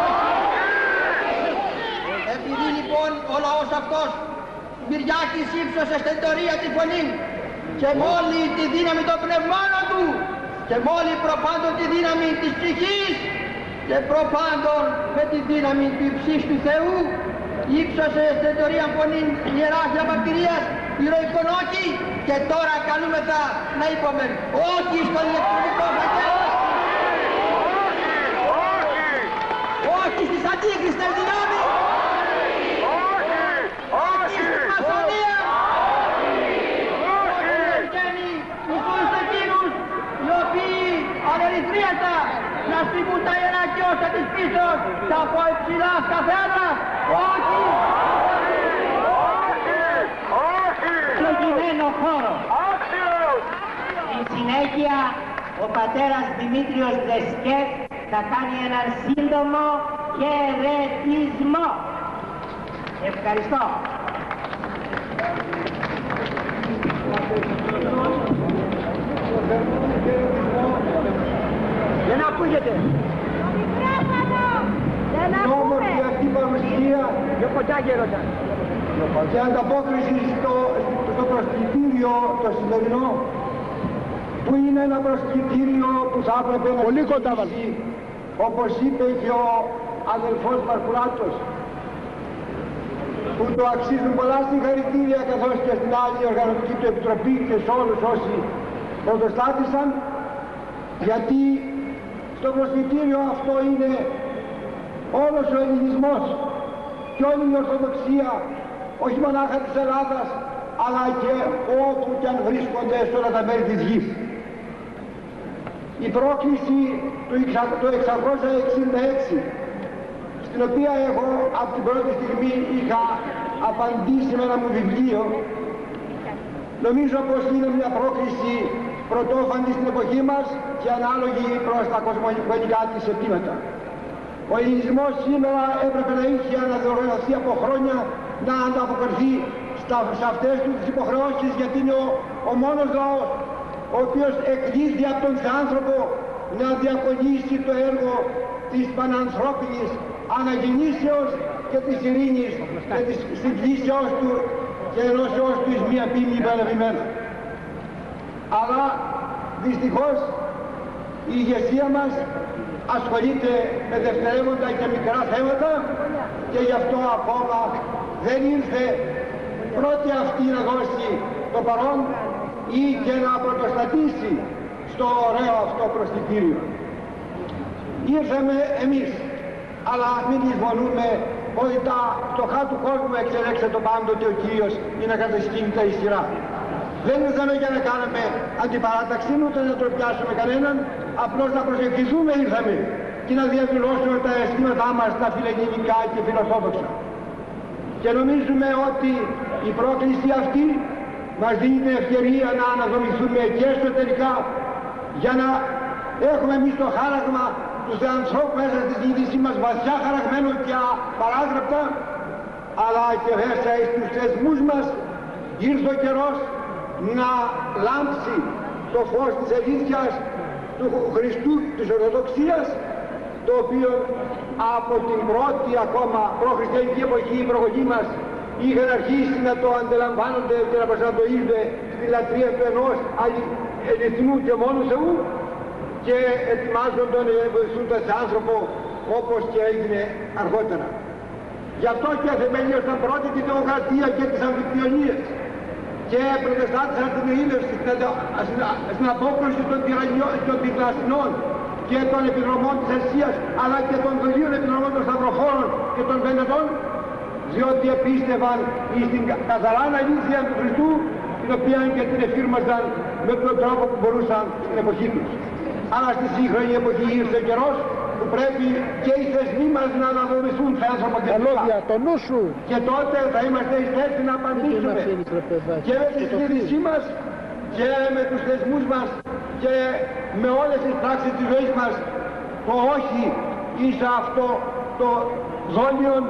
Επειδή λοιπόν ο λαός αυτός Μυριάκης ύψωσε στην τωρία τη φωνή και με όλη τη δύναμη των πνευμάτων του και με όλη προπάντων τη δύναμη της ψυχής και προπάντων με τη δύναμη του υψίστου Θεού ύψωσε στην τωρία φωνή ιεράς διαμαρτυρίας ηρωικών όχι, και τώρα καλούμεθα να είπαμε όχι στον ηλεκτρονικό φακέλο, όχι στις αντίχριστες δυνάμεις, όχι στη μασονία, όχι στους εκείνους οι οποίοι ανερυθρίατα να στριμούν τα ιερά κιόσα της πίσεως και από υψηλά σκαφέδρα, όχι, ευλογημένο χώρο. Στη συνέχεια ο πατέρας Δημήτριος Δεσκέτ θα κάνει έναν σύντομο χαιρετισμό. Ευχαριστώ. Δεν ακούγεται. Η όμορφη αυτή παρουσία Και ποτάκι έρωτα. και ανταπόκριση στο, στο προσκλητήριο το σημερινό, που είναι ένα προσκλητήριο που θα έπρεπε να στηρίξει, όπως είπε και ο αδελφός Μαρκουράτος, που το αξίζουν πολλά συγχαρητήρια, καθώς και στην άλλη οργανωτική του επιτροπή και σε όλους όσοι πρωτοστάτησαν, γιατί στο προσκλητήριο αυτό είναι όλος ο ελληνισμός και όλη η Ορθοδοξία, όχι μονάχα της Ελλάδας, αλλά και όπου και αν βρίσκονται σε όλα τα μέρη της γης. Η πρόκληση του εξακόσια εξήντα έξι, στην οποία εγώ από την πρώτη στιγμή είχα απαντήσει με ένα μου βιβλίο, νομίζω πως είναι μια πρόκληση πρωτόφαντη στην εποχή μας και ανάλογη προς τα κοσμογονικά της αιτήματα. Ο ελληνισμός σήμερα έπρεπε να είχε αναδιοργανωθεί από χρόνια να ανταποκριθεί στα, σε αυτές του τις υποχρεώσεις, γιατί είναι ο, ο μόνος λαός ο οποίος εκκλείζει από τον άνθρωπο να διακονήσει το έργο της πανανθρώπινης αναγεννήσεως και της ειρήνης και της συγκλήσεως του και ενώσεως του εις μία ποιμνη παραβημένα. Αλλά δυστυχώς η ηγεσία μας ασχολείται με δευτερεύοντα και μικρά θέματα και γι' αυτό ακόμα δεν ήρθε πρώτη αυτή να δώσει το παρόν ή και να πρωτοστατήσει στο ωραίο αυτό προσκλητήριο. Ήρθαμε εμείς, αλλά μην λησμονούμε ότι τα φτωχά του κόσμου εξελέξε το πάντοτε ο Κύριος είναι κατασκήνητα η σειρά. Δεν ήρθαμε για να κάνουμε αντιπαράταξη, ούτε να τροπιάσουμε κανέναν, απλώς να προσευχηθούμε ήρθαμε και να διαδηλώσουμε τα αισθήματά μας τα φιλελληνικά και φιλορθόδοξα. Και νομίζουμε ότι η πρόκληση αυτή μας δίνει την ευκαιρία να αναδομηθούμε και εσωτερικά για να έχουμε εμείς το χάραγμα του Θεανθρώπου μέσα στη διοίκησή μας βαθιά χαραγμένο και απαράγραπτα, αλλά και μέσα στους θεσμούς μας ήρθε ο καιρός να λάμψει το φως της αλήθειας του Χριστού της Ορθοδοξίας, το οποίο από την πρώτη ακόμα προχριστιανική εποχή οι προγονείς μας είχαν αρχίσει να το αντιλαμβάνονται και να προσανατολίζονται στη λατρεία του ενός αληθινού και μόνου Θεού και ετοιμάζονταν να βοηθούν τον άνθρωπο όπως και έγινε αργότερα. Γι' αυτό και θεμελίωσαν πρώτη τη δημοκρατία και τις αμφικτιονίες και προτεστάτησαν την ειρήνευση στην απόκριση των τυραννιών και των επιδρομών της Ασίας, αλλά και των δολίων επιδρομών των σταυροφόρων και των Βενετών, διότι επίστευαν στην καθαρά αλήθεια του Χριστού, την οποία και την εφήρμαζαν με τον τρόπο που μπορούσαν στην εποχή τους. Αλλά στη σύγχρονη εποχή ήρθε ο καιρός που πρέπει και οι θεσμοί μας να αναδομηθούν σε ανθρωποκεντρικά. Και τότε θα είμαστε εις θέση να απαντήσουμε και με τη συνείδησή μας και με τους θεσμούς μας και με όλες τις πράξεις της ζωής μας το όχι εις αυτό το δόλιο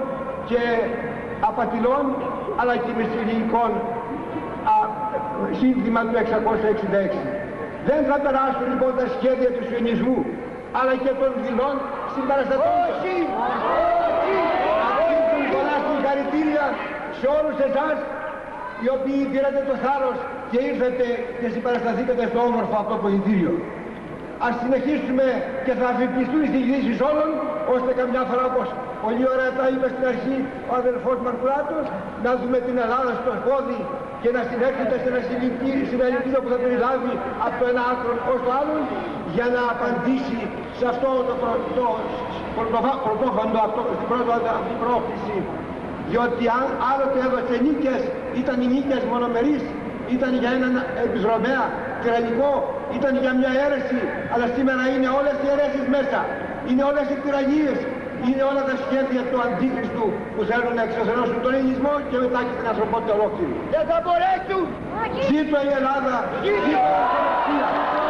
και απατηλών αλλά και μεσηλικών σύνθημα του εξακόσια εξήντα έξι. Δεν θα περάσουν λοιπόν τα σχέδια του σιωνισμού αλλά και των δειλών συμπαραστατών. Όχι! Αρχίζουν πολλά συγχαρητήρια σε όλους εσάς οι οποίοι πήρατε το θάρρος και ήρθατε και συμπαρασταθήκατε στο όμορφο αυτό πολιτήριο. Ας συνεχίσουμε και θα αφιπλιστούν οι συγκρίσεις όλων, ώστε καμιά φορά, όπως πολύ ωραία τα είπε στην αρχή ο αδελφός Μαρκουράτος, να δούμε την Ελλάδα στο πόδι και να συνέρχεται σε ένα συναλλητήριο που θα περιλάβει από το ένα άκρο ως το άλλο, για να απαντήσει σε αυτό το, το, το πρωτόφαντο, αυτό, στην πρώτη αυτή πρόκληση. Διότι αν άλλοτε έδωσε νίκες, ήταν οι νίκες μονομερείς, ήταν για έναν επιδρομέα τυραννικό, ήταν για μια αίρεση, αλλά σήμερα είναι όλες οι αιρέσεις μέσα, είναι όλες οι τυραννίες, είναι όλα τα σχέδια του Αντίχριστου που θέλουν να εξωθενώσουν τον ελληνισμό και μετά και την ανθρωπότητα ολόκληρη. Δεν θα μπορέσουν! Ζήτω η Ελλάδα! Ζήτω η Ανθρωπία!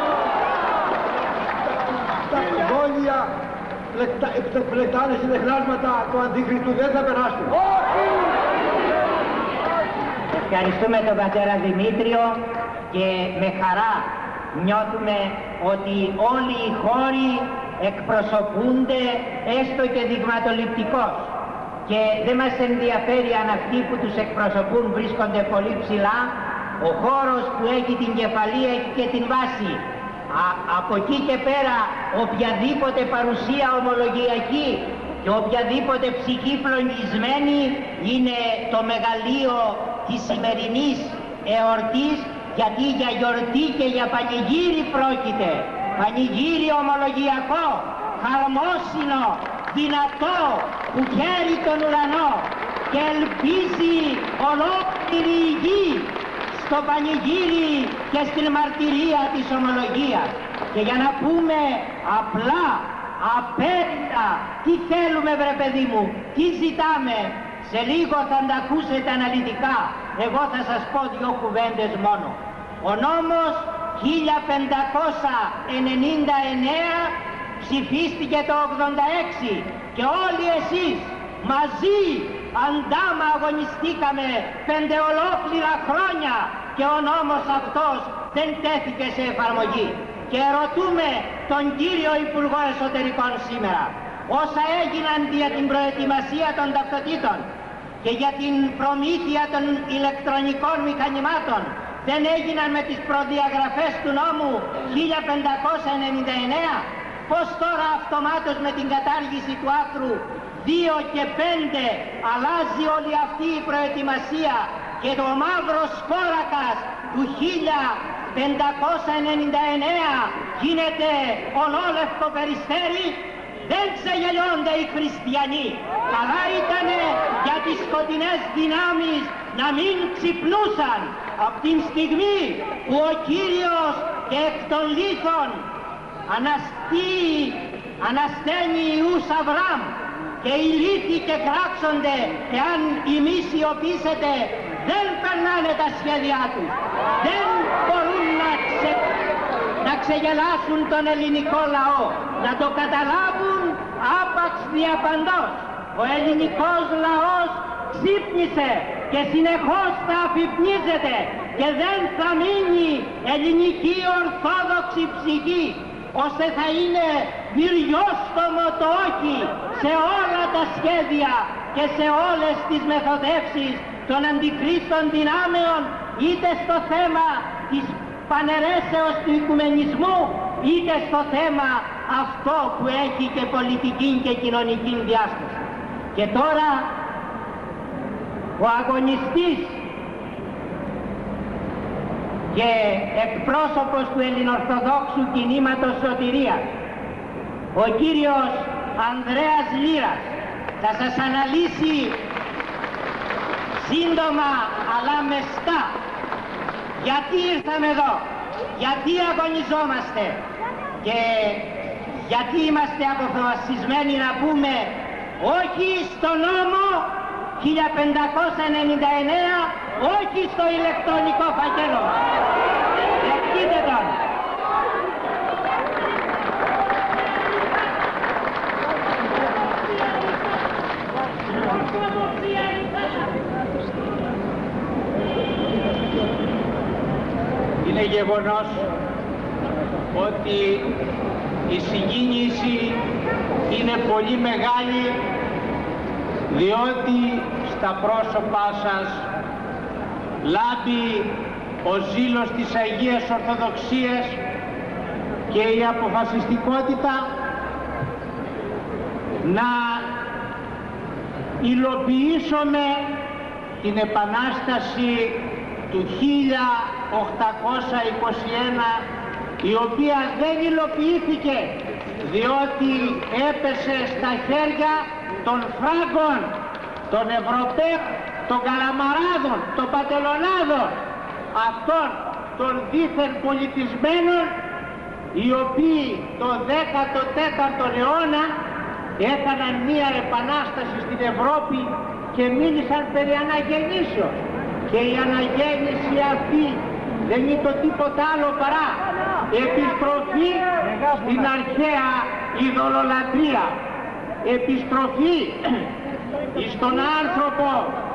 Τα δόλια πλεκτάνε συνεχνάσματα του Αντίχριστου δεν θα περάσουν. Ευχαριστούμε τον πατέρα Δημήτριο και με χαρά νιώθουμε ότι όλοι οι χώροι εκπροσωπούνται έστω και δειγματοληπτικώς και δεν μας ενδιαφέρει αν αυτοί που τους εκπροσωπούν βρίσκονται πολύ ψηλά. Ο χώρος που έχει την κεφαλή έχει και την βάση. Α, από εκεί και πέρα οποιαδήποτε παρουσία ομολογιακή και οποιαδήποτε ψυχή φλογισμένη είναι το μεγαλείο της σημερινής εορτής, γιατί για γιορτή και για πανηγύρι πρόκειται. Πανηγύρι ομολογιακό, χαρμόσυνο, δυνατό, που χαίρει τον ουρανό και ελπίζει ολόκληρη η γη στο πανηγύρι και στην μαρτυρία της ομολογίας. Και για να πούμε απλά, απέριτα, τι θέλουμε βρε παιδί μου, τι ζητάμε, σε λίγο θα τα ακούσετε αναλυτικά. Εγώ θα σας πω δυο κουβέντες μόνο. Ο νόμος χίλια πεντακόσια ενενήντα εννέα ψηφίστηκε το ογδόντα έξι και όλοι εσείς μαζί αντάμα αγωνιστήκαμε πέντε ολόκληρα χρόνια και ο νόμος αυτός δεν τέθηκε σε εφαρμογή. Και ρωτούμε τον κύριο Υπουργό Εσωτερικών σήμερα, όσα έγιναν για την προετοιμασία των ταυτοτήτων και για την προμήθεια των ηλεκτρονικών μηχανημάτων δεν έγιναν με τις προδιαγραφές του νόμου χίλια πεντακόσια ενενήντα εννέα, πως τώρα αυτομάτως με την κατάργηση του άρθρου δύο και πέντε αλλάζει όλη αυτή η προετοιμασία και το μαύρος κόρακας του χίλια πεντακόσια ενενήντα εννέα γίνεται ολόλευκο περιστέρι? Δεν ξεγελιώνται οι χριστιανοί. Καλά ήτανε για τις σκοτεινές δυνάμεις να μην ξυπνούσαν από την στιγμή που ο Κύριος και εκ των λίθων αναστεί, ανασταίνει Ιούς Αβραάμ και οι λίθοι και κράξονται εάν εμείς σιωπήσετε. Δεν περνάνε τα σχέδιά τους. Δεν μπορούν να, ξε... να ξεγελάσουν τον ελληνικό λαό. Να το καταλάβουν άπαξ διαπαντός. Ο ελληνικός λαός ξύπνησε και συνεχώς θα αφυπνίζεται και δεν θα μείνει ελληνική ορθόδοξη ψυχή, ώστε θα είναι βυριόστομο το όχι σε όλα τα σχέδια και σε όλες τις μεθοδεύσεις των αντικρίστων δυνάμεων, είτε στο θέμα της πανερέσεως του οικουμενισμού, είτε στο θέμα αυτό που έχει και πολιτική και κοινωνική διάσταση. Και τώρα ο αγωνιστής και εκπρόσωπος του ελληνοορθοδόξου κινήματος σωτηρίας, ο κύριος Ανδρέας Λύρας, θα σας αναλύσει σύντομα αλλά μεστά γιατί ήρθαμε εδώ, γιατί αγωνιζόμαστε και γιατί είμαστε αποφασισμένοι να πούμε όχι στο νόμο χίλια πεντακόσια ενενήντα εννέα, όχι στο ηλεκτρονικό φάκελο. Δεχτείτε τον. γεγονός ότι η συγκίνηση είναι πολύ μεγάλη, διότι στα πρόσωπά σας λάμπει ο ζήλος της Αγίας Ορθοδοξίας και η αποφασιστικότητα να υλοποιήσουμε την Επανάσταση του χίλια οκτακόσια είκοσι ένα, η οποία δεν υλοποιήθηκε διότι έπεσε στα χέρια των Φράγκων, των Ευρωπαίων, των Καλαμαράδων, των Πατελονάδων, αυτών των δίθεν πολιτισμένων, οι οποίοι το δέκατο τέταρτο αιώνα έκαναν μία επανάσταση στην Ευρώπη και μίλησαν περί αναγεννήσεως. Και η αναγέννηση αυτή δεν είναι το τίποτα άλλο παρά επιστροφή στην αρχαία ειδωλολατρία, επιστροφή στον άνθρωπο,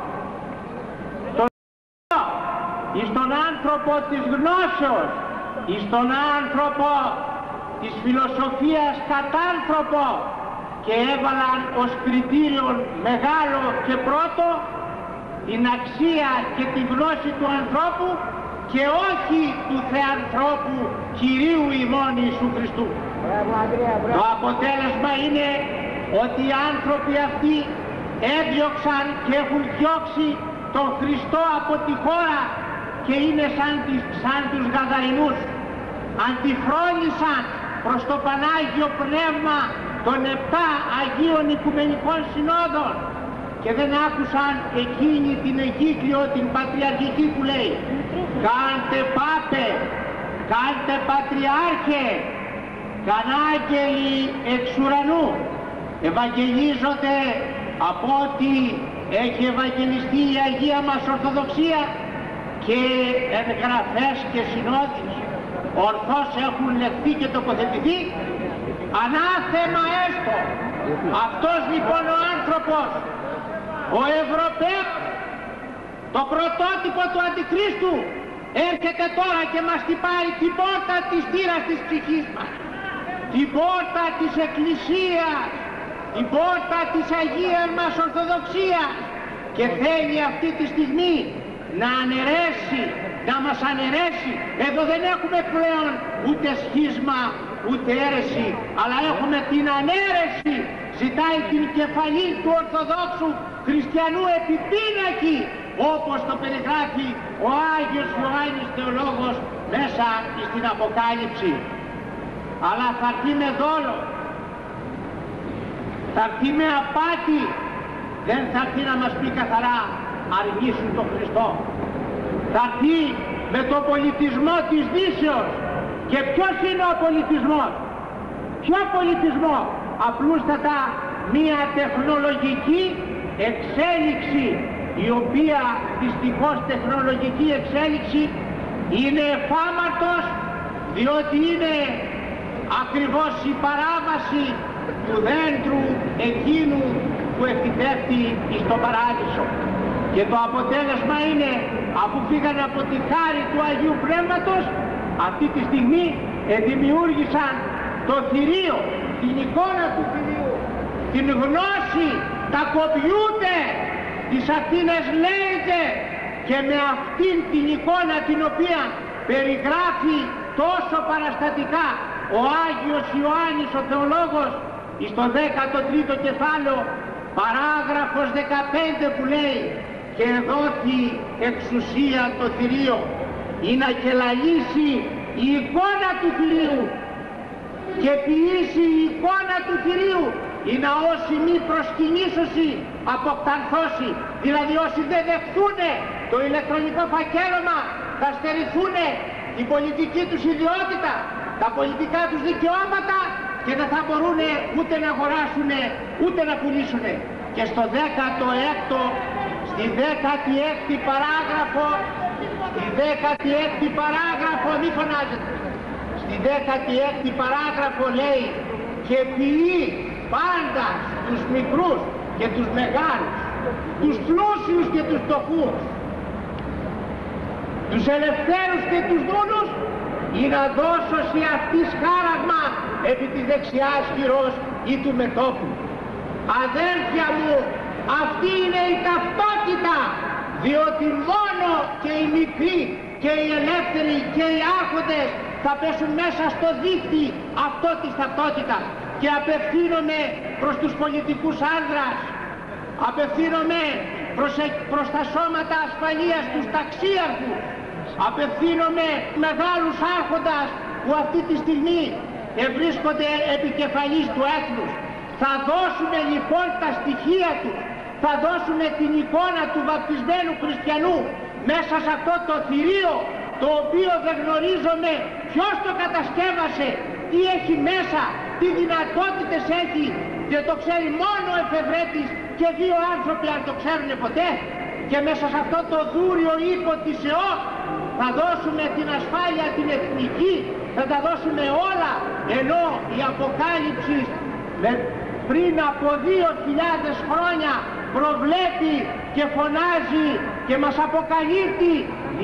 στον άνθρωπο της γνώσεως, στον άνθρωπο της φιλοσοφίας κατάνθρωπο, και έβαλαν ως κριτήριο μεγάλο και πρώτο την αξία και τη γνώση του ανθρώπου και όχι του θεανθρώπου Κυρίου ημών Ιησού Χριστού. Το αποτέλεσμα είναι ότι οι άνθρωποι αυτοί έδιωξαν και έχουν διώξει τον Χριστό από τη χώρα και είναι σαν, τις, σαν τους Γαδαρινούς. Αντιφρόνησαν προς το Πανάγιο Πνεύμα των επτά Αγίων Οικουμενικών Συνόδων και δεν άκουσαν εκείνη την εγκύκλιο, την πατριαρχική που λέει «Κάντε Πάπε, κάντε Πατριάρχε, κανάγγελοι εξ ουρανού, ευαγγελίζονται από ό,τι έχει ευαγγελιστεί η Αγία μας Ορθοδοξία και εγγραφές και συνόδους ορθώς έχουν λεχθεί και τοποθετηθεί, ανάθεμα έστω». Αυτός λοιπόν ο άνθρωπος, ο Ευρωπαίος, το πρωτότυπο του Αντιχρίστου, έρχεται τώρα και μας χτυπάει την πόρτα της θύρας της ψυχής μας, την πόρτα της Εκκλησίας, την πόρτα της Αγίας μας Ορθοδοξίας, και θέλει αυτή τη στιγμή να αναιρέσει, να μας αναιρέσει. Εδώ δεν έχουμε πλέον ούτε σχίσμα ούτε αίρεση, αλλά έχουμε την ανέρεση. Ζητάει την κεφαλή του Ορθοδόξου Χριστιανού επιπίνακη, όπως το περιγράφει ο Άγιος Ιωάννης Θεολόγος μέσα στην Αποκάλυψη. Αλλά θα έρθει με δόλο, θα έρθει με απάτη, δεν θα έρθει να μας πει καθαρά αργήσουν τον Χριστό. Θα έρθει με το πολιτισμό της Δύσεως. Και ποιος είναι ο πολιτισμός? Ποιο πολιτισμό? Απλούστατα μία τεχνολογική εξέλιξη, η οποία δυστυχώς τεχνολογική εξέλιξη είναι εφάμαρτος, διότι είναι ακριβώς η παράβαση του δέντρου εκείνου που επιτεύχθη στον παράδεισο. Και το αποτέλεσμα είναι, αφού φύγανε από τη χάρη του Αγίου Πνεύματος, αυτή τη στιγμή δημιούργησαν το θηρίο, την εικόνα του θηρίου, την γνώση, τα κομπιούτερ, τις αυτήνες λέγεται, και με αυτήν την εικόνα την οποία περιγράφει τόσο παραστατικά ο Άγιος Ιωάννης ο Θεολόγος στο δέκατο τρίτο κεφάλαιο, παράγραφος δεκαπέντε, που λέει «Και δόθη εξουσία το θηρίο ή να κελαλήσει η εικόνα του θηρίου και ποιήσει η εικόνα του θηρίου ή να όσοι μη προσκυνήσωσι αποκτανθώσει». Δηλαδή όσοι δεν δεχθούνε το ηλεκτρονικό φακέλωμα θα στερηθούνε την πολιτική τους ιδιότητα, τα πολιτικά τους δικαιώματα, και δεν θα μπορούν ούτε να αγοράσουν ούτε να πουλήσουν. Και στο δέκατο έκτο, στη δέκατη έκτη παράγραφο, στη δέκατη έκτη παράγραφο, μη φωνάζετε, στη δέκατη έκτη παράγραφο λέει «Και ποιεί πάντα τους μικρούς και τους μεγάλους, τους πλούσιους και τους φτωχούς, τους ελευθέρους και τους δούλους, ή να δώσω σε αυτής χάραγμα επί της δεξιάς χειρός ή του μετώπου. Αδέρφια μου, αυτή είναι η ταυτότητα, διότι μόνο και οι μικροί και οι ελεύθεροι και οι άρχοντες θα πέσουν μέσα στο δίκτυ αυτό της ταυτότητας. Και απευθύνομαι προς τους πολιτικούς άνδρας, απευθύνομαι προς, προς τα σώματα ασφαλείας, τους ταξίαρχους, απευθύνομαι μεγάλους άρχοντας που αυτή τη στιγμή ευρίσκονται επικεφαλής του έθνους. Θα δώσουμε λοιπόν τα στοιχεία τους, θα δώσουμε την εικόνα του βαπτισμένου χριστιανού μέσα σε αυτό το θηρίο, το οποίο δεν γνωρίζουμε ποιος το κατασκεύασε, τι έχει μέσα, τι δυνατότητες έχει, δεν το ξέρει μόνο ο εφευρέτης και δύο άνθρωποι αν το ξέρουν ποτέ. Και μέσα σε αυτό το δούριο οίκο της ΕΟΚ θα δώσουμε την ασφάλεια την εθνική, θα τα δώσουμε όλα, ενώ η Αποκάλυψη με, πριν από δύο χιλιάδες χρόνια προβλέπει και φωνάζει και μας αποκαλύπτει,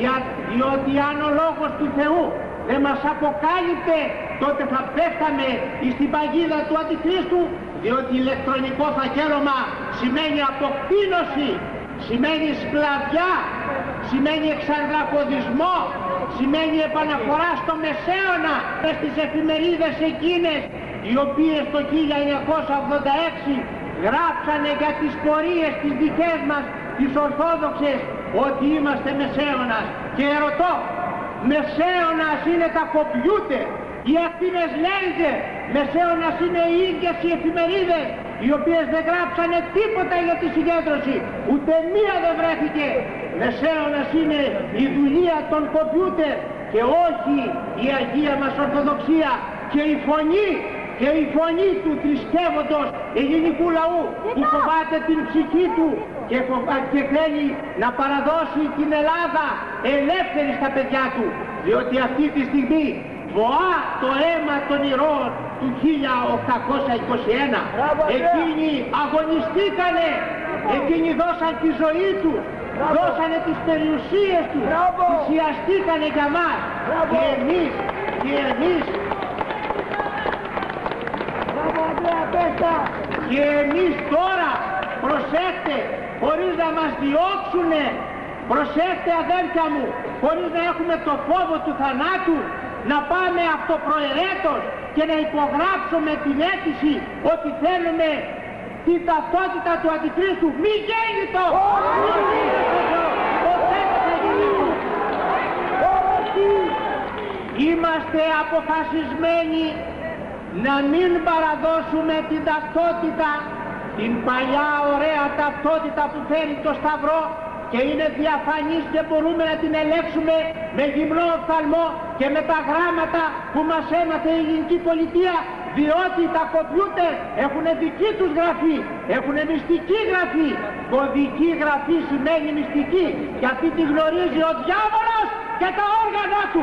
διότι αν ο λόγος του Θεού δεν μας αποκάλυπτε, τότε θα πέφταμε στην παγίδα του Αντιχρίστου, διότι ηλεκτρονικό φακέλωμα σημαίνει αποκτήνωση, σημαίνει σκλαβιά, σημαίνει εξανδρακωδισμό, σημαίνει επαναφορά στο Μεσαίωνα, στις εφημερίδες εκείνες οι οποίες το χίλια εννιακόσια ογδόντα έξι γράψανε για τις πορείες τις δικές μας, τις Ορθόδοξες, ότι είμαστε Μεσαίωνας. Και ερωτώ, Μεσαίωνας είναι τα κομπιούτερ, οι ακτίνες λέιζερ, Μεσαίωνας είναι οι ίδιες οι εφημερίδες, οι οποίες δεν γράψανε τίποτα για τη συγκέντρωση, ούτε μία δεν βρέθηκε. Μεσαίωνας είναι η δουλεία των κομπιούτερ και όχι η Αγία μας Ορθοδοξία και η φωνή, και η φωνή του θρησκεύοντος ελληνικού λαού που φοβάται την ψυχή του και, φοβά, και θέλει να παραδώσει την Ελλάδα ελεύθερη στα παιδιά του, διότι αυτή τη στιγμή βοά το αίμα των ηρώων του χίλια οκτακόσια είκοσι ένα. Εκείνοι αγωνιστήκανε, εκείνοι δώσαν τη ζωή τους, δώσανε τις περιουσίες τους, θυσιαστήκανε για μας. Και εμείς, και εμείς και εμείς τώρα, προσέχτε, χωρίς να μας διώξουνε, προσέχτε αδέρφια μου, χωρίς να έχουμε το φόβο του θανάτου, να πάμε αυτοπροαιρέτως και να υπογράψουμε την αίτηση ότι θέλουμε την ταυτότητα του Αντιχρίστου. Μη γέννητο! Ποτέ δεν θα γίνει. Είμαστε αποφασισμένοι να μην παραδώσουμε την ταυτότητα, την παλιά ωραία ταυτότητα που φέρει το Σταυρό και είναι διαφανής και μπορούμε να την ελέγξουμε με γυμνό οφθαλμό και με τα γράμματα που μας έμαθε η ελληνική πολιτεία, διότι τα κομπιούτερ έχουν δική τους γραφή, έχουν μυστική γραφή. Κωδική γραφή σημαίνει μυστική και αυτή τη γνωρίζει ο διάβολος και τα όργανα του.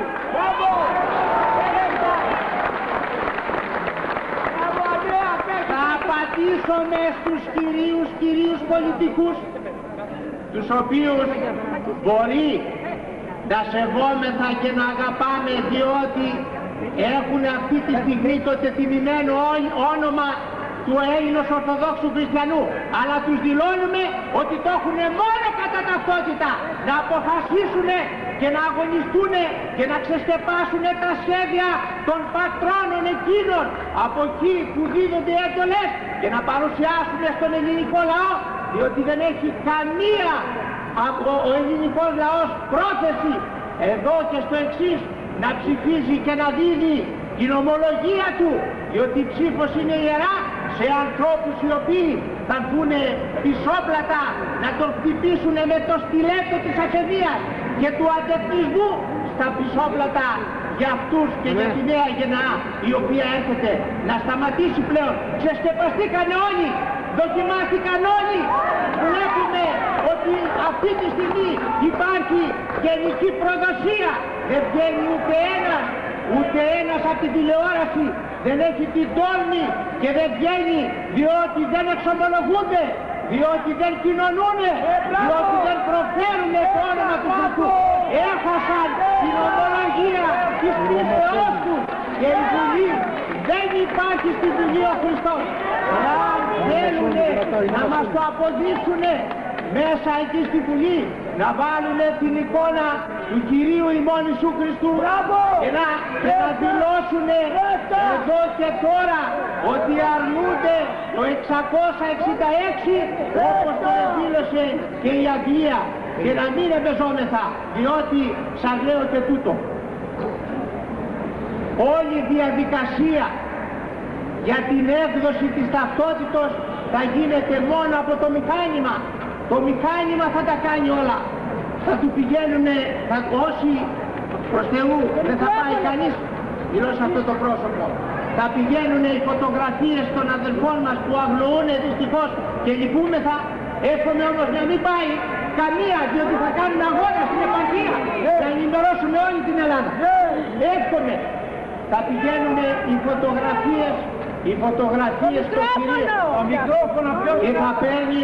Θα απαντήσουμε στους κυρίους κυρίους πολιτικούς, τους οποίους μπορεί να σεβόμεθα και να αγαπάμε, διότι έχουν αυτή τη στιγμή το τετιμημένο όνομα του Έλληνος Ορθοδόξου Χριστιανού, αλλά τους δηλώνουμε ότι το έχουν μόνο κατά ταυτότητα, να αποφασίσουν και να αγωνιστούν και να ξεσκεπάσουν τα σχέδια των πατρώνων εκείνων από εκεί που δίδονται έντολες και να παρουσιάσουν στον ελληνικό λαό, διότι δεν έχει καμία από ο ελληνικός λαός πρόθεση εδώ και στο εξής να ψηφίζει και να δίδει την ομολογία του, διότι η ψήφος είναι ιερά σε ανθρώπους οι οποίοι θα έρθουν πισόπλατα να τον χτυπήσουν με το στιλέτο της ασεβίας και του αντεθνισμού στα πισόπλατα για αυτούς και για τη νέα γενεά η οποία έρχεται να σταματήσει πλέον. Ξεσκεπαστήκαν όλοι, δοκιμάστηκαν όλοι. Βλέπουμε ότι αυτή τη στιγμή υπάρχει γενική προδοσία. Δεν βγαίνει ούτε ένας, ούτε ένας από την τηλεόραση δεν έχει την τόλμη και δεν βγαίνει, διότι δεν εξομολογούνται διότι δεν κοινωνούνε, διότι δεν προφέρουνε το όνομα του Χριστού. Έχασαν την ομολογία της πίστεώς τους και η Βουλή δεν υπάρχει στη Βουλή ο Χριστός. Αν θέλουνε να μας το αποδείξουνε μέσα εκεί στη Βουλή, να βάλουνε την εικόνα του Κυρίου ημών Ιησού Χριστού και να, και να δηλώσουνε εδώ και τώρα ότι αρνούνται το εξακόσια εξήντα έξι όπως το δήλωσε και η Αγγλία, και να μην εμπεζόμεθα, διότι σας λέω και τούτο. Όλη η διαδικασία για την έκδοση της ταυτότητος θα γίνεται μόνο από το μηχάνημα. Το μηχάνημα θα τα κάνει όλα. Θα του πηγαίνουνε, θα, όσοι προς Θεού δεν θα πάει κανείς, μιλώ σε αυτό το πρόσωπο, θα πηγαίνουνε οι φωτογραφίες των αδελφών μας που αγνοούνε δυστυχώς και λυπούμεθα. Εύχομαι όμως να μην πάει καμία, διότι θα κάνουν αγώνα στην επαρχία, θα ενημερώσουμε όλη την Ελλάδα. Εύχομαι. Θα πηγαίνουνε οι φωτογραφίες, οι φωτογραφίες στο Κυρίο, το μικρόφωνο πιο και θα παίρνει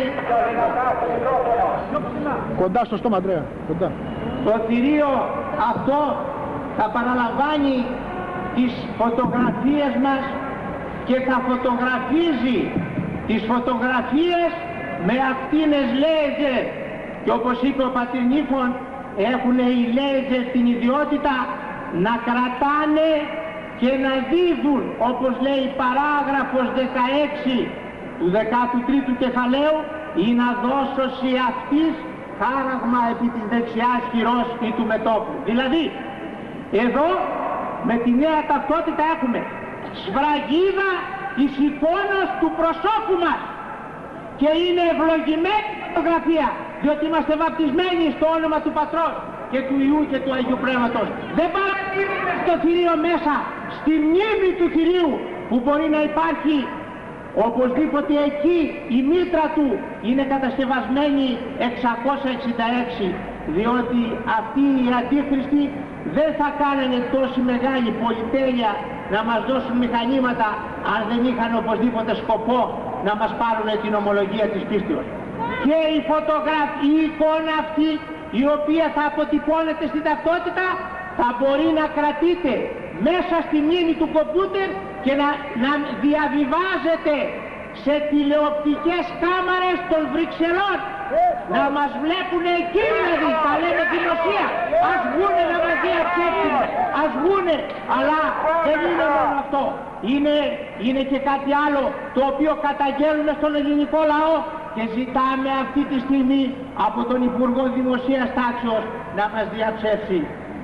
κοντά στο στόμα, Αντρέα, κοντά. Το θηρίο αυτό θα παραλαμβάνει τις φωτογραφίες μας και θα φωτογραφίζει τις φωτογραφίες με ακτίνες λέιζερ, και όπως είπε ο πατήρ Νίφων, έχουν οι λέιζερ την ιδιότητα να κρατάνε και να δίδουν, όπως λέει παράγραφος δεκαέξι του δεκάτου τρίτου κεφαλαίου, ή να δώσω σε αυτής χάραγμα επί της δεξιάς χειρός ή του μετώπου. Δηλαδή, εδώ με τη νέα ταυτότητα έχουμε σφραγίδα της εικόνας του προσώπου μας και είναι ευλογημένη φωτογραφία, διότι είμαστε βαπτισμένοι στο όνομα του Πατρός και του Υιού και του Αγίου Πνεύματος. Δεν παρατηρούμε το θηρίο μέσα, στη μνήμη του θηρίου, που μπορεί να υπάρχει οπωσδήποτε εκεί η μήτρα του είναι κατασκευασμένη εξακόσια εξήντα έξι, διότι αυτοί οι αντίχριστοι δεν θα κάνανε τόση μεγάλη πολυτέλεια να μας δώσουν μηχανήματα αν δεν είχαν οπωσδήποτε σκοπό να μας πάρουν την ομολογία της πίστεως. Και η φωτογραφία, η εικόνα αυτή, η οποία θα αποτυπώνεται στην ταυτότητα, θα μπορεί να κρατείται μέσα στη μνήμη του κομπιούτερ και να, να διαβιβάζεται σε τηλεοπτικές κάμαρες των Βρυξελών, να μας βλέπουν εκεί, δηλαδή, τα λέμε δημοσία. Ας βγούνε να μας διαψεύσουν, ας βγούνε, αλλά δεν είναι μόνο αυτό. Είναι, είναι και κάτι άλλο το οποίο καταγγέλνουμε στον ελληνικό λαό και ζητάμε αυτή τη στιγμή από τον Υπουργό Δημοσίας Τάξεως να μας διαψεύσει.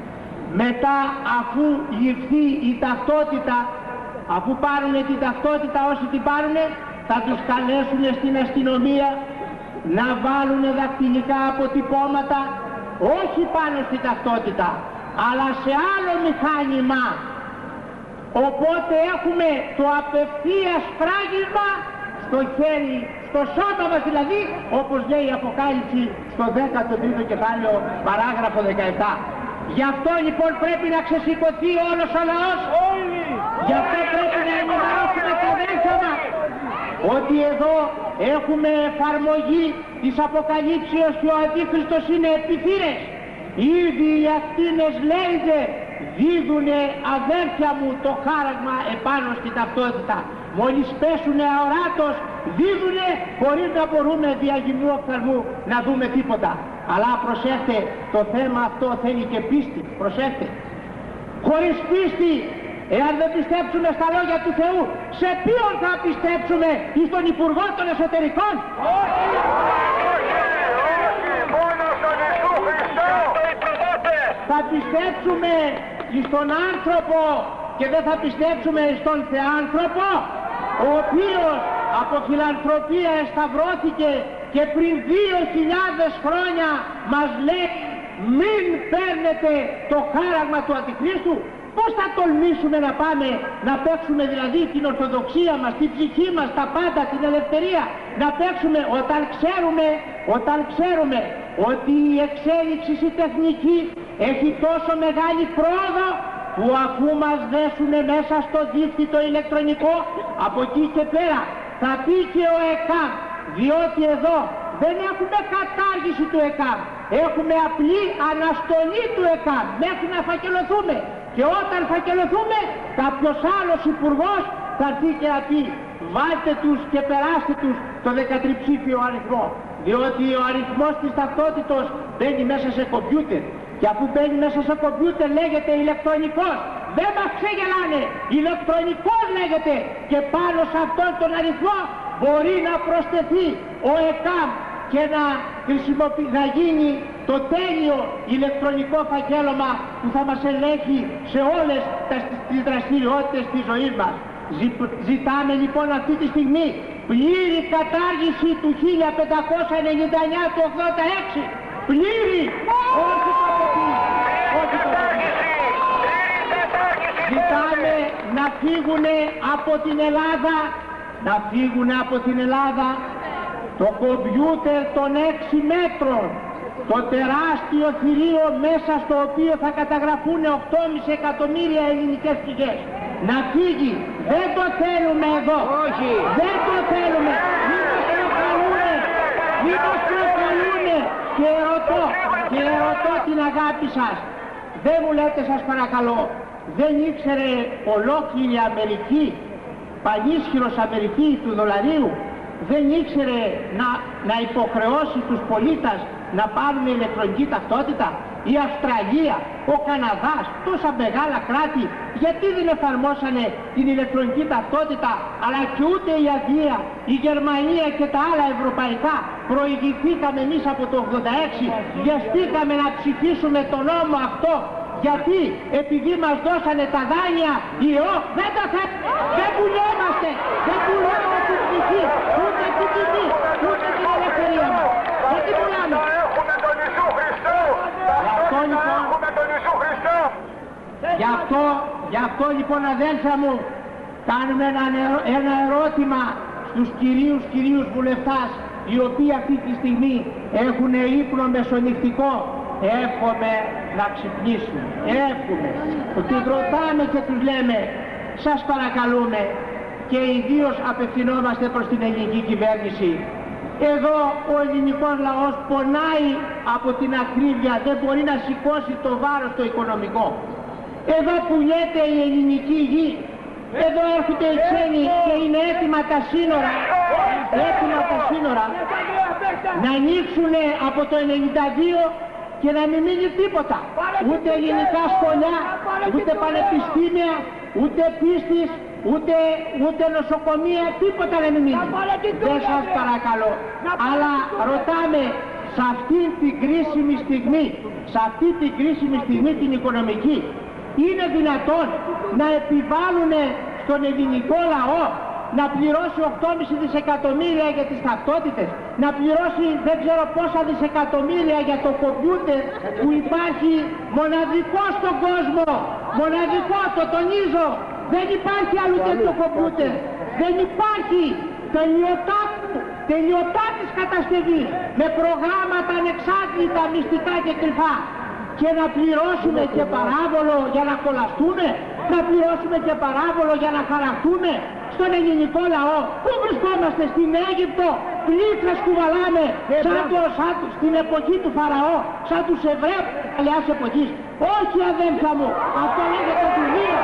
Μετά, αφού ληφθεί η ταυτότητα, αφού πάρουνε την ταυτότητα όσοι την πάρουνε, θα τους καλέσουν στην αστυνομία να βάλουν δακτυλικά αποτυπώματα, όχι πάνω στην ταυτότητα, αλλά σε άλλο μηχάνημα. Οπότε έχουμε το απευθείας φράγισμα στο χέρι, στο σώμα μας δηλαδή, όπως λέει η Αποκάλυψη στο δέκατο τρίτο κεφάλαιο παράγραφο δεκαεπτά. Γι' αυτό λοιπόν πρέπει να ξεσηκωθεί όλος ο λαός. Γι' αυτό πρέπει να ενημερώσουμε τα αδέλφια μας ότι εδώ έχουμε εφαρμογή της Αποκαλύψεως και ο Αντίχριστος είναι επιθύρες. Ήδη οι ακτίνες λέιζερ δίδουνε, αδέρφια μου, το χάραγμα επάνω στην ταυτότητα. Μόλις πέσουνε αοράτος, δίδουνε χωρίς να μπορούμε διαγυμνού οφθαλμού να δούμε τίποτα. Αλλά προσέχτε, το θέμα αυτό θέλει και πίστη. Προσέχτε. Χωρίς πίστη, εάν δεν πιστέψουμε στα λόγια του Θεού, σε ποιον θα πιστέψουμε? Εις τον Υπουργό των Εσωτερικών? Όχι, όχι, μόνο στον Ιησού Χριστό. Θα πιστέψουμε εις τον άνθρωπο και δεν θα πιστέψουμε εις τον Θεάνθρωπο, ο οποίος από φιλανθρωπία εσταυρώθηκε και πριν δύο χιλιάδες χρόνια μας λέει μην παίρνετε το χάραγμα του Αντιχρίστου. Πώς θα τολμήσουμε να πάμε να παίξουμε δηλαδή την Ορθοδοξία μας, την ψυχή μας, τα πάντα, την ελευθερία, να παίξουμε όταν ξέρουμε, όταν ξέρουμε ότι η εξέλιξη η τεχνική έχει τόσο μεγάλη πρόοδο που αφού μας δέσουνε μέσα στο δίκτυο το ηλεκτρονικό, από εκεί και πέρα θα πει και ο ΕΚΑ διότι εδώ δεν έχουμε κατάργηση του ΕΚΑΜ, έχουμε απλή αναστολή του ΕΚΑΜ μέχρι να φακελωθούμε. Και όταν φακελωθούμε, κάποιος άλλος υπουργός θα έρθει και να πει βάλτε τους και περάστε τους το δεκατριψήφιο αριθμό. Διότι ο αριθμός της ταυτότητος μπαίνει μέσα σε κομπιούτερ. Και αφού μπαίνει μέσα σε κομπιούτερ λέγεται ηλεκτρονικός. Δεν μας ξεγελάνε. Ηλεκτρονικός λέγεται. Και πάνω σε αυτόν τον αριθμό μπορεί να προσθεθεί ο ΕΚΑΜ και να, να γίνει το τέλειο ηλεκτρονικό φακέλωμα που θα μας ελέγχει σε όλες τις δραστηριότητες της ζωής μας. Ζητάμε λοιπόν αυτή τη στιγμή πλήρη κατάργηση του χίλια πεντακόσια ενενήντα εννιά του ογδόντα έξι. Πλήρη! Όχι το παιδί! Όχι το παιδί! Ζητάμε να φύγουνε από την Ελλάδα, να φύγουνε από την Ελλάδα το κομπιούτερ των έξι μέτρων, το τεράστιο θηρίο μέσα στο οποίο θα καταγραφούν οκτώ κόμμα πέντε εκατομμύρια ελληνικές πηγές. Να φύγει! Δεν το θέλουμε εδώ! Όχι! Δεν το θέλουμε! Μην μας προκαλούνε! Μην μας προκαλούνε! Και ρωτώ, και ρωτώ την αγάπη σας. Δεν μου λέτε σας παρακαλώ, δεν ήξερε ολόκληρη Αμερική, πανίσχυρος Αμερική του δολαρίου, δεν ήξερε να, να υποχρεώσει τους πολίτες να πάρουν ηλεκτρονική ταυτότητα? Η Αυστραλία, ο Καναδάς, τόσα μεγάλα κράτη, γιατί δεν εφαρμόσανε την ηλεκτρονική ταυτότητα, αλλά και ούτε η Αγγλία, η Γερμανία και τα άλλα ευρωπαϊκά? Προηγηθήκαμε εμείς από το ογδόντα έξι, βιαστήκαμε να ψηφίσουμε τον νόμο αυτό, γιατί επειδή μας δώσανε τα δάνεια, η ΕΟ δεν τα θέλουμε, δεν πουλιόμαστε, δεν πουλάμε την ψυχή, ούτε την τιμή, ούτε την ελευθερία μας. Δεν την πουλάμε. Γι' αυτό, γι' αυτό λοιπόν αδέλφια μου, κάνουμε ένα, ένα ερώτημα στους κυρίους κυρίους βουλευτάς, οι οποίοι αυτή τη στιγμή έχουν ύπνο μεσονυχτικό. Εύχομαι να ξυπνήσουν, εύχομαι. Τους ρωτάμε και τους λέμε, σας παρακαλούμε, και ιδίως απευθυνόμαστε προς την ελληνική κυβέρνηση. Εδώ ο ελληνικός λαός πονάει από την ακρίβεια, δεν μπορεί να σηκώσει το βάρος το οικονομικό. Εδώ πουλιέται η ελληνική γη, εδώ έρχονται οι ξένοι και είναι έτοιμα τα σύνορα, έτοιμα τα σύνορα να ανοίξουν από το ενενήντα δύο και να μην μείνει τίποτα. Ούτε ελληνικά σχολιά, ούτε πανεπιστήμια, ούτε πίστης, ούτε, ούτε νοσοκομεία, τίποτα να μην μείνει. Δεν σας παρακαλώ. Αλλά ρωτάμε, σε αυτή την κρίσιμη στιγμή, σε αυτή την κρίσιμη στιγμή την οικονομική, είναι δυνατόν να επιβάλλουν στον ελληνικό λαό να πληρώσει οκτώ κόμμα πέντε δισεκατομμύρια για τις ταυτότητες, να πληρώσει δεν ξέρω πόσα δισεκατομμύρια για το κομπιούτερ που υπάρχει μοναδικό στον κόσμο, μοναδικό, το τονίζω, δεν υπάρχει άλλο τέτοιο κομπιούτερ, δεν υπάρχει τελειωτά, τελειωτά της κατασκευής, με προγράμματα ανεξάρτητα, μυστικά και κρυφά, και να πληρώσουμε και παράβολο για να κολλαστούμε, να πληρώσουμε και παράβολο για να χαραχτούμε στον ελληνικό λαό. Πού βρισκόμαστε? Στην Αίγυπτο, πλήθρες κουβαλάμε, σαν, το, σαν το, στην εποχή του Φαραώ, σαν τους Εβραίους της παλαιάς εποχής. Όχι αδέλφια μου, αυτό λέγεται δουλεία.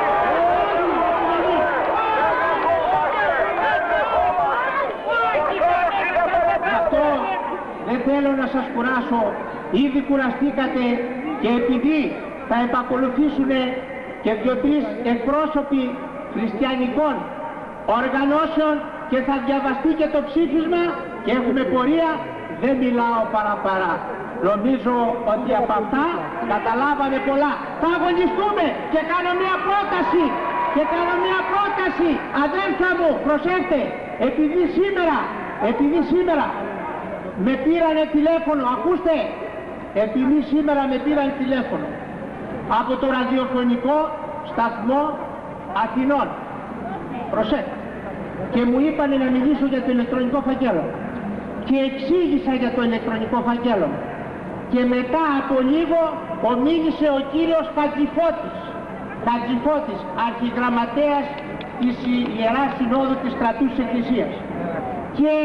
Αυτό δεν θέλω να σας κουράσω, ήδη κουραστήκατε, και επειδή θα επακολουθήσουν και δύο-τρεις εκπρόσωποι χριστιανικών οργανώσεων και θα διαβαστεί και το ψήφισμα και έχουμε πορεία, δεν μιλάω παραπαρά. Νομίζω ότι από αυτά καταλάβαμε πολλά. Θα αγωνιστούμε και κάνω μια πρόταση, και κάνω μια πρόταση, αδέλφια μου, προσέχτε, επειδή σήμερα, επειδή σήμερα με πήρανε τηλέφωνο, ακούστε, επειδή σήμερα με πήραν τηλέφωνο από το ραδιοφωνικό σταθμό Αθηνών, προσέξτε, και μου είπανε να μιλήσω για το ηλεκτρονικό φακέλωμα και εξήγησα για το ηλεκτρονικό φακέλωμα, και μετά από λίγο ομίλησε ο κύριος Χατζηφώτης, Χατζηφώτης, αρχιγραμματέας της Ιεράς Συνόδου της Στρατού της Εκκλησίας, και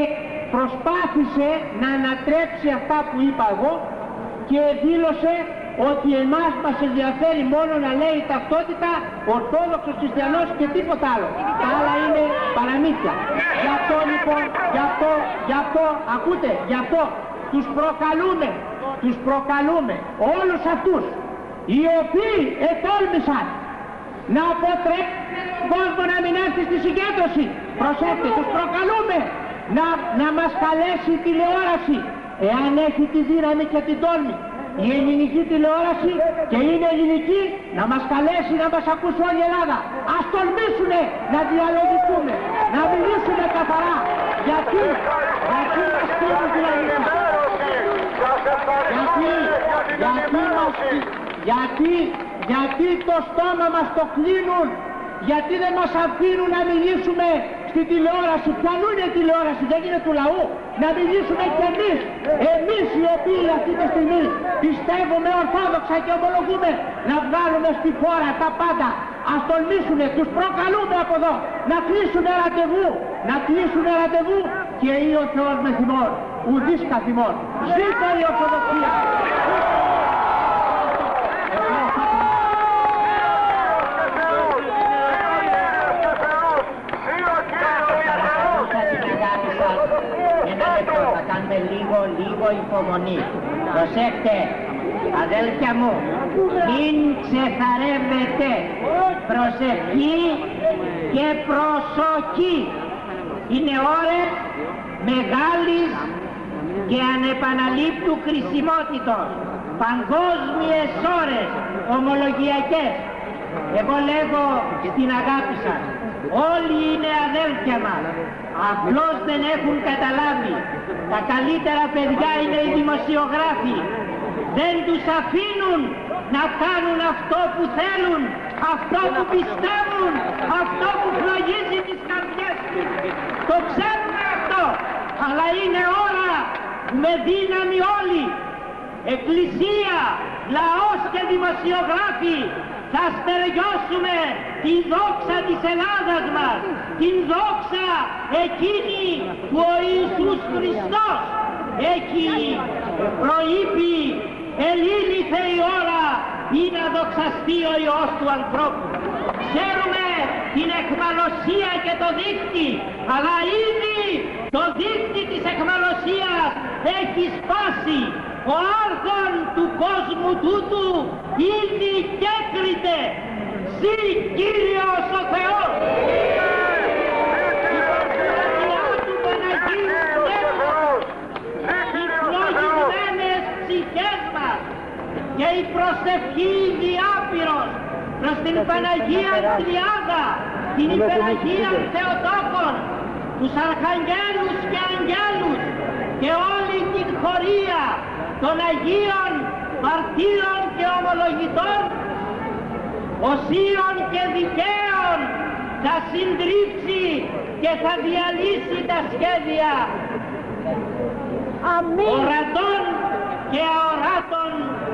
προσπάθησε να ανατρέψει αυτά που είπα εγώ και δήλωσε ότι εμάς μας ενδιαφέρει μόνο να λέει η ταυτότητα Ορθόδοξος Χριστιανός και τίποτα άλλο. Τα άλλα είναι παραμύθια. Γι' αυτό λοιπόν, γι' αυτό, γι' αυτό, ακούτε, γι' αυτό τους προκαλούμε, τους προκαλούμε όλους αυτούς οι οποίοι ετόλμησαν να αποτρέψουν τον κόσμο να μην έρθει στη συγκέντρωση. Προσέξτε, τους προκαλούμε να, να μας καλέσει η τηλεόραση, εάν έχει τη δύναμη και την τόλμη, η ελληνική τηλεόραση και είναι ελληνική, να μας καλέσει να μας ακούσει όλη η Ελλάδα. Ας τολμήσουνε να διαλογηθούμε, να μιλήσουμε καθαρά. Γιατί, γιατί μας κλείνουν την αλήθεια. Γιατί, γιατί μας, γιατί, γιατί το στόμα μας το κλείνουν, γιατί δεν μας αφήνουν να μιλήσουμε στην τηλεόραση. Ποιανού είναι η τηλεόραση, δεν είναι του λαού. Να μιλήσουμε κι εμείς, εμείς οι οποίοι αυτή τη στιγμή πιστεύουμε ορθόδοξα και ομολογούμε, να βγάλουμε στη φόρα τα πάντα. Ας τολμήσουνε, τους προκαλούμε από εδώ, να κλείσουνε ραντεβού, να κλείσουνε ραντεβού και ή ο Θεός με θυμών, ουδής καθημών. Ζήτω η Ορθοδοξία! Θα κάνουμε λίγο, λίγο υπομονή. Προσέξτε, αδέλφια μου, μην ξεθαρεύετε. Προσευχή και προσοχή. Είναι ώρες μεγάλης και ανεπαναλήπτου κρισιμότητος. Παγκόσμιες ώρες, ομολογιακές. Εγώ λέγω στην αγάπη σας, όλοι είναι αδέλφια μας. Απλώς δεν έχουν καταλάβει. Τα καλύτερα παιδιά είναι οι δημοσιογράφοι. Δεν τους αφήνουν να κάνουν αυτό που θέλουν, αυτό που πιστεύουν, αυτό που φλογίζει τις καρδιές τους. Το ξέρουμε αυτό, αλλά είναι ώρα με δύναμη όλοι, εκκλησία, λαός και δημοσιογράφοι, θα στεριώσουμε τη δόξα της Ελλάδας μας, την δόξα εκείνη που ο Ιησούς Χριστός έχει προείπει. Ελήλυθε η ώρα ή να δοξαστεί ο Υιός του ανθρώπου. Ξέρουμε την αιχμαλωσία και το δίκτυ, αλλά ήδη το δίκτυ της αιχμαλωσίας έχει σπάσει. Ο άρχον του κόσμου τούτου ήδη κέκριται. Ζη Κύριος ο Θεός! Η παρθενία του Παναγίου Πνεύματος, οι φλογισμένες ψυχές μας και η προσευχή διάπειρος προς την Παναγία Τριάδα, την Υπεραγία Θεοτόκων, τους Αρχαγγέλους και Αγγέλους και όλη την χωρία των Αγίων Μαρτύρων και Ομολογητών, οσίων και δικαίων, θα συντρίψει και θα διαλύσει τα σχέδια ορατών και αοράτων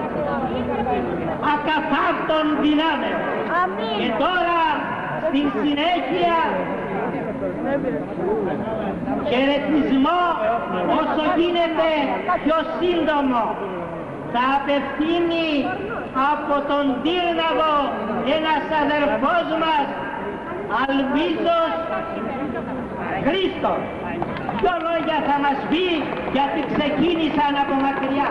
ακαθάρτων δυνάμεων. Και τώρα στην συνέχεια χαιρετισμό όσο γίνεται πιο σύντομο θα απευθύνει από τον Τύρναβο ένας αδερφός μας, Αλβίζος Χρήστος. Ποιο λόγια θα μας πει, γιατί ξεκίνησαν από μακριά.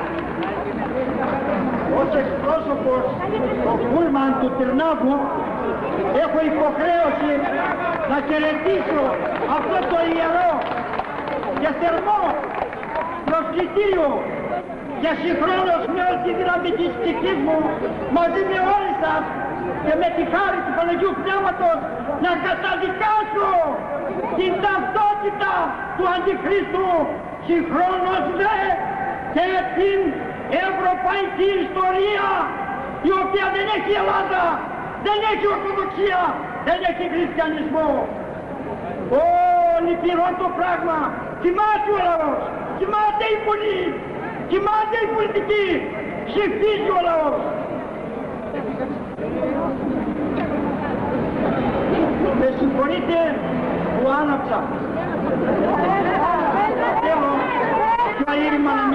Ως εκπρόσωπος του Πούλμαν του Τυρνάβου έχω υποχρέωση να χαιρετήσω αυτό το ιερό και θερμό προσκλητήριο και συγχρόνως με όλη τη δύναμη της ψυχής μου μαζί με όλοι σας και με τη χάρη του Παναγιού Πνεύματος να καταδικάσω την ταυτότητα του Αντιχρίστου, συγχρόνως δε και την ευρωπαϊκή ιστορία, η οποία δεν έχει Ελλάδα, δεν έχει Ορθοδοξία, δεν έχει Χριστιανισμό. Ω, λυπηρό το πράγμα, κοιμάται ο λαός, κοιμάται η Βουλή, κοιμάται η πολιτική, ψηφίζει ο λαός. Με συγχωρείτε που άναψα.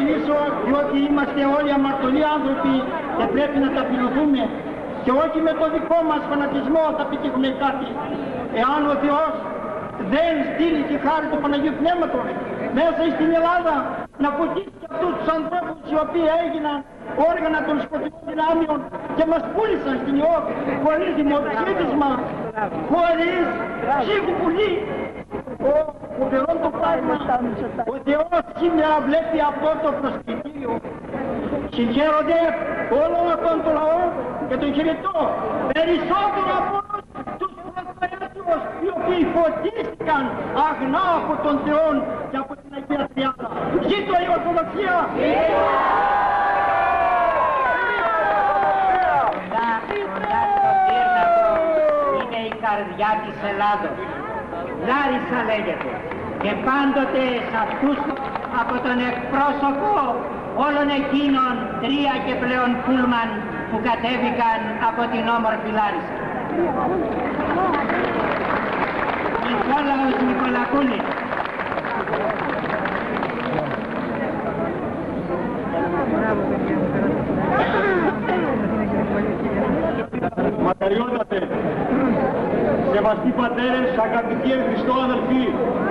μιλήσω διότι είμαστε όλοι αμαρτωλοί άνθρωποι και πρέπει να ταπεινωθούμε και όχι με το δικό μας φανατισμό θα πετύχουμε κάτι. Εάν ο Θεός δεν στείλει τη χάρη του Παναγίου Πνεύματος μέσα στην Ελλάδα να φωτίσει και αυτούς τους ανθρώπους οι οποίοι έγιναν όργανα των σκοτεινών δυνάμεων και μας πούλησαν στην ΙΟΚ χωρίς δημοψήφισμα, χωρίς ψήφου-πουλή. Ο φοβερόν το πράγμα, ο Θεός σήμερα βλέπει αυτό το προσκλητήριο. Συγχαίρονται όλο αυτόν τον λαό και τον χαιρετώ περισσότερο από όλους τους πρωτοέτους οι οποίοι φωτίστηκαν αγνά από τον Θεό και από την Αγία Τριάδα. Ζήτω η Ορθοδοξία! Είναι η καρδιά της Ελλάδος. Λάρισα λέγεται. Και πάντοτε σε αυτούς από τον εκπρόσωπο όλων εκείνων τρία και πλέον πούλμαν που κατέβηκαν από την όμορφη Λάρισα. Νικόλαος Νικολακούλης. Μακαριότατε, σεβαστοί πατέρες, αγαπητοί εν Χριστώ αδελφοί,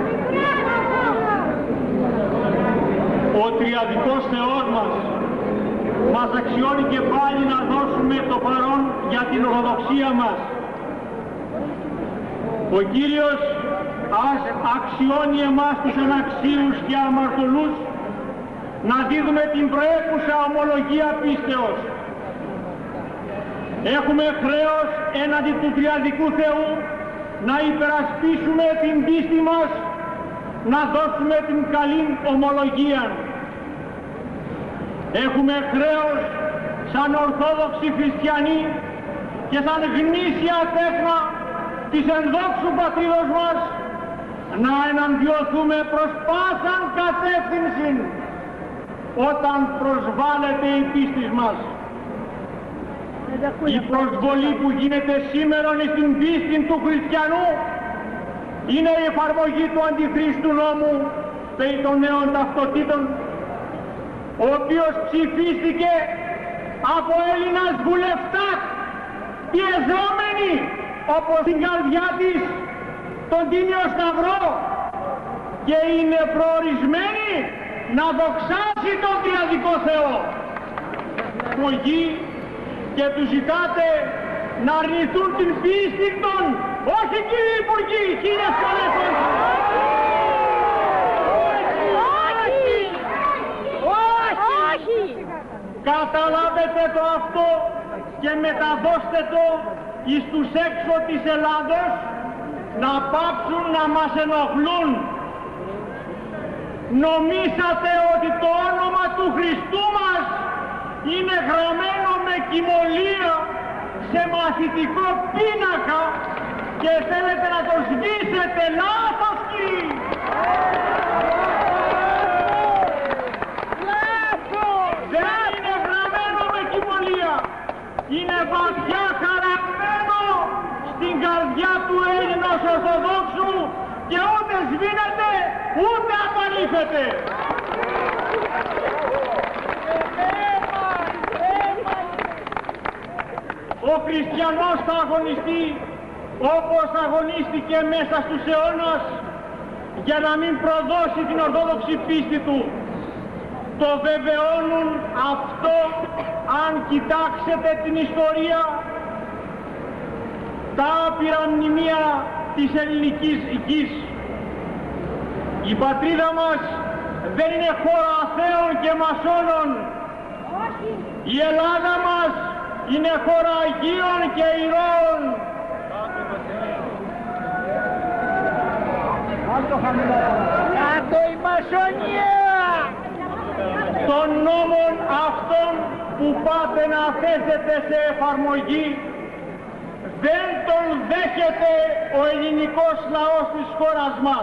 ο τριαδικός Θεός μας μας αξιώνει και πάλι να δώσουμε το παρόν για την Ορθοδοξία μας. Ο Κύριος ας αξιώνει εμάς τους αναξίους και αμαρτωλούς να δίδουμε την προέπουσα ομολογία πίστεως. Έχουμε χρέος έναντι του Τριαδικού Θεού να υπερασπίσουμε την πίστη μας, να δώσουμε την καλή ομολογία. Έχουμε χρέος σαν Ορθόδοξοι Χριστιανοί και σαν γνήσια τέκνα της ενδόξου πατρίδος μας να εναντιωθούμε προς πάσαν κατεύθυνση όταν προσβάλλεται η πίστη μας. Η προσβολή που γίνεται σήμερα στην πίστη του χριστιανού είναι η εφαρμογή του αντιχρίστου νόμου περί των νέων ταυτοτήτων, ο οποίος ψηφίστηκε από Έλληνας βουλευτάς πιεζόμενοι όπως την καρδιά της τον Τίμιο Σταυρό και είναι προορισμένη να δοξάσει τον Τριαδικό Θεό. Φωγή και τους ζητάτε να αρνηθούν την πίστη των, όχι κύριε Υπουργοί, κύριε Σκαλέφος. Όχι! Όχι! Καταλάβετε το αυτό και μεταδώστε το εις τους έξω της Ελλάδος να πάψουν να μας ενοχλούν. Νομίσατε ότι το όνομα του Χριστού μας είναι γραμμένο με κυμολία σε μαθητικό πίνακα και θέλετε να το σβήσετε. Λάθος, κύριοι! Λάθος! Δεν είναι γραμμένο με κυμολία. Είναι βαθιά χαραγμένο στην καρδιά του Έλληνος Ορθοδόξου και ούτε σβήνεται ούτε απαλήφεται. Ο χριστιανός θα αγωνιστεί όπως αγωνίστηκε μέσα στους αιώνας για να μην προδώσει την ορθόδοξη πίστη του. Το βεβαιώνουν αυτό αν κοιτάξετε την ιστορία, τα άπειρα μνημεία της ελληνικής γης. Η πατρίδα μας δεν είναι χώρα αθέων και μασόνων. Η Ελλάδα μας είναι χώρα Αγίων και ηρώων. Κάτω η μασονία! Των νόμων αυτών που πάτε να θέσετε σε εφαρμογή δεν τον δέχεται ο ελληνικός λαός της χώρας μας.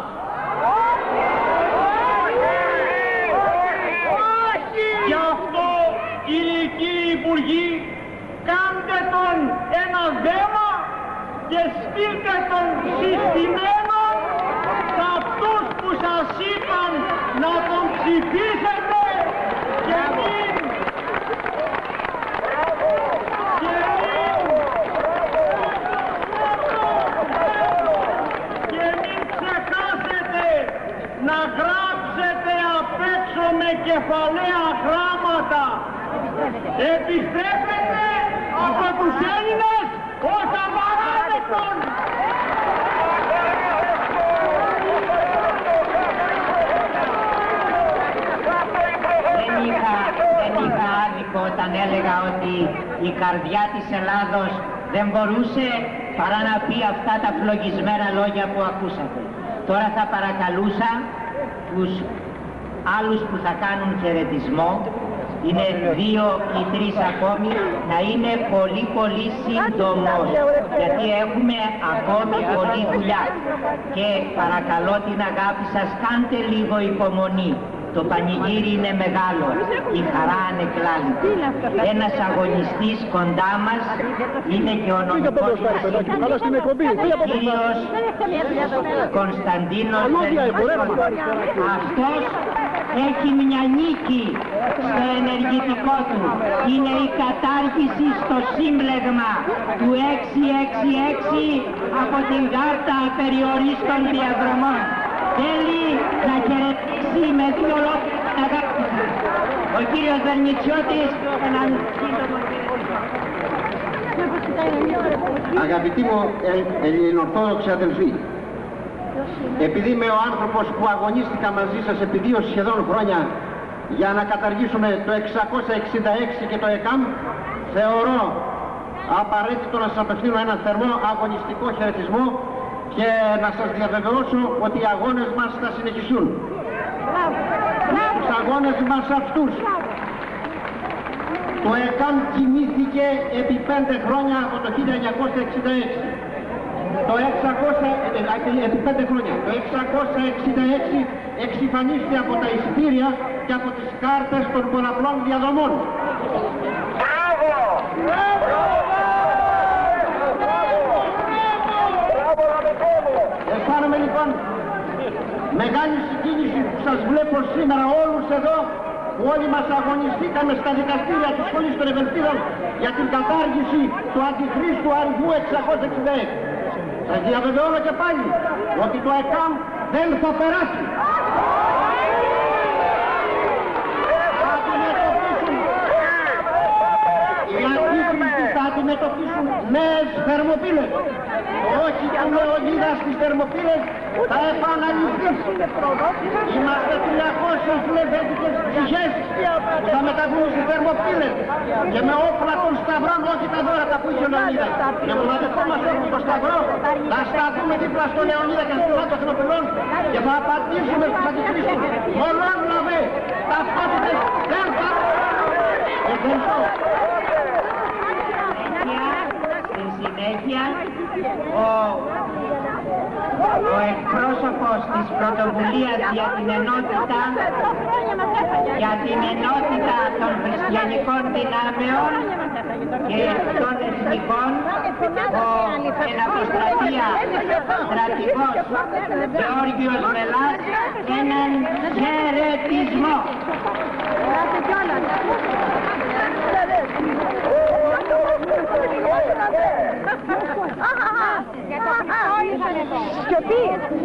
Γι' αυτό οι ηλικοί υπουργοί κάντε τον ένα δέμα και στείλτε τον συστημένο σε αυτούς που σας είπαν να τον ψηφίσετε γράψετε απ' έξω με κεφαλαία γράμματα. Επιστρέφετε από τους Έλληνες ως απαράδεκτον. Δεν είχα, δεν είχα άδικο όταν έλεγα ότι η καρδιά της Ελλάδος δεν μπορούσε παρά να πει αυτά τα φλογισμένα λόγια που ακούσατε. Τώρα θα παρακαλούσα τους άλλους που θα κάνουν χαιρετισμό, είναι δύο ή τρεις ακόμη, να είναι πολύ πολύ σύντομος, γιατί έχουμε ακόμη πολλή δουλειά. Και παρακαλώ την αγάπη σας, κάντε λίγο υπομονή. Το πανηγύρι είναι μεγάλο, η χαρά ανεκλάλητη. Ένας αγωνιστής κοντά μας είναι και ο νομικός μας κύριος Κωνσταντίνος Βελγιώτης. Αυτός έχει μια νίκη στο ενεργητικό του. Είναι η κατάργηση στο σύμπλεγμα του εξακόσια εξήντα έξι από την Κάρτα Περιορίστων Διαδρομών. Θέλει να χαιρετήσει με δύο λόγια την αγάπη του. Ο κύριος Βελγιώτης, έναν σύντομο Αγαπητοί μου ελληνοορθόδοξοι αδελφοί, επειδή είμαι ο άνθρωπος που αγωνίστηκα μαζί σας επί δύο σχεδόν χρόνια για να καταργήσουμε το εξακόσια εξήντα έξι και το ΕΚΑΜ, θεωρώ απαραίτητο να σας απευθύνω ένα θερμό αγωνιστικό χαιρετισμό και να σας διαβεβαιώσω ότι οι αγώνες μας θα συνεχιστούν. Τους αγώνες μας αυτούς το ΕΚΑΜ κινήθηκε επί πέντε χρόνια από το χίλια εννιακόσια εξήντα έξι. Το εξακόσια, επί πέντε χρόνια. Το εξακόσια εξήντα έξι εξυφανίστηκε από τα εισιτήρια και από τις κάρτες των πολλαπλών διαδρομών. Μπράβο! Μπράβο! Αισθάνομαι λοιπόν μεγάλη συγκίνηση που σας βλέπω σήμερα όλους εδώ, που όλοι μας αγωνιστήκαμε στα δικαστήρια της σχολής των Ευελπίδων για την κατάργηση του αντιχρίστου αριθμού εξακόσια εξήντα έξι. Σας διαβεβαιώνω και πάλι ότι το ΕΚΑΜ δεν θα περάσει. Θα αντιμετωπίσουν, οι θα αντιμετωπίσουν νέες θερμοπύλες. Όχι του Λεωνίδας στις θερμοπύλες θα επαναληφθεί. Είμαστε τριακόσιες λεβέντικες ψυχές που θα μεταβούν στις θερμοπύλες και με όπλα των σταυρών, όχι τα δώρατα που είχε ο Λεωνίδας. Και με το δικό μας όπλο το σταυρό θα σταθούμε δίπλα στον Λεωνίδα και στους λάτους θερμοπυλών και θα απαντήσουμε στους αντιχρίστους. Μολόν λαβέ, ταυτότητες δεν θα... Ευχαριστώ. Στην συνέχεια, ο, ο εκπρόσωπος της πρωτοβουλίας για την ενότητα, για την ενότητα των χριστιανικών δυνάμεων και των εθνικών, ο εναποστρατεία στρατηγός Γεώργιος Μελάς, έναν χαιρετισμό. Σιωπή!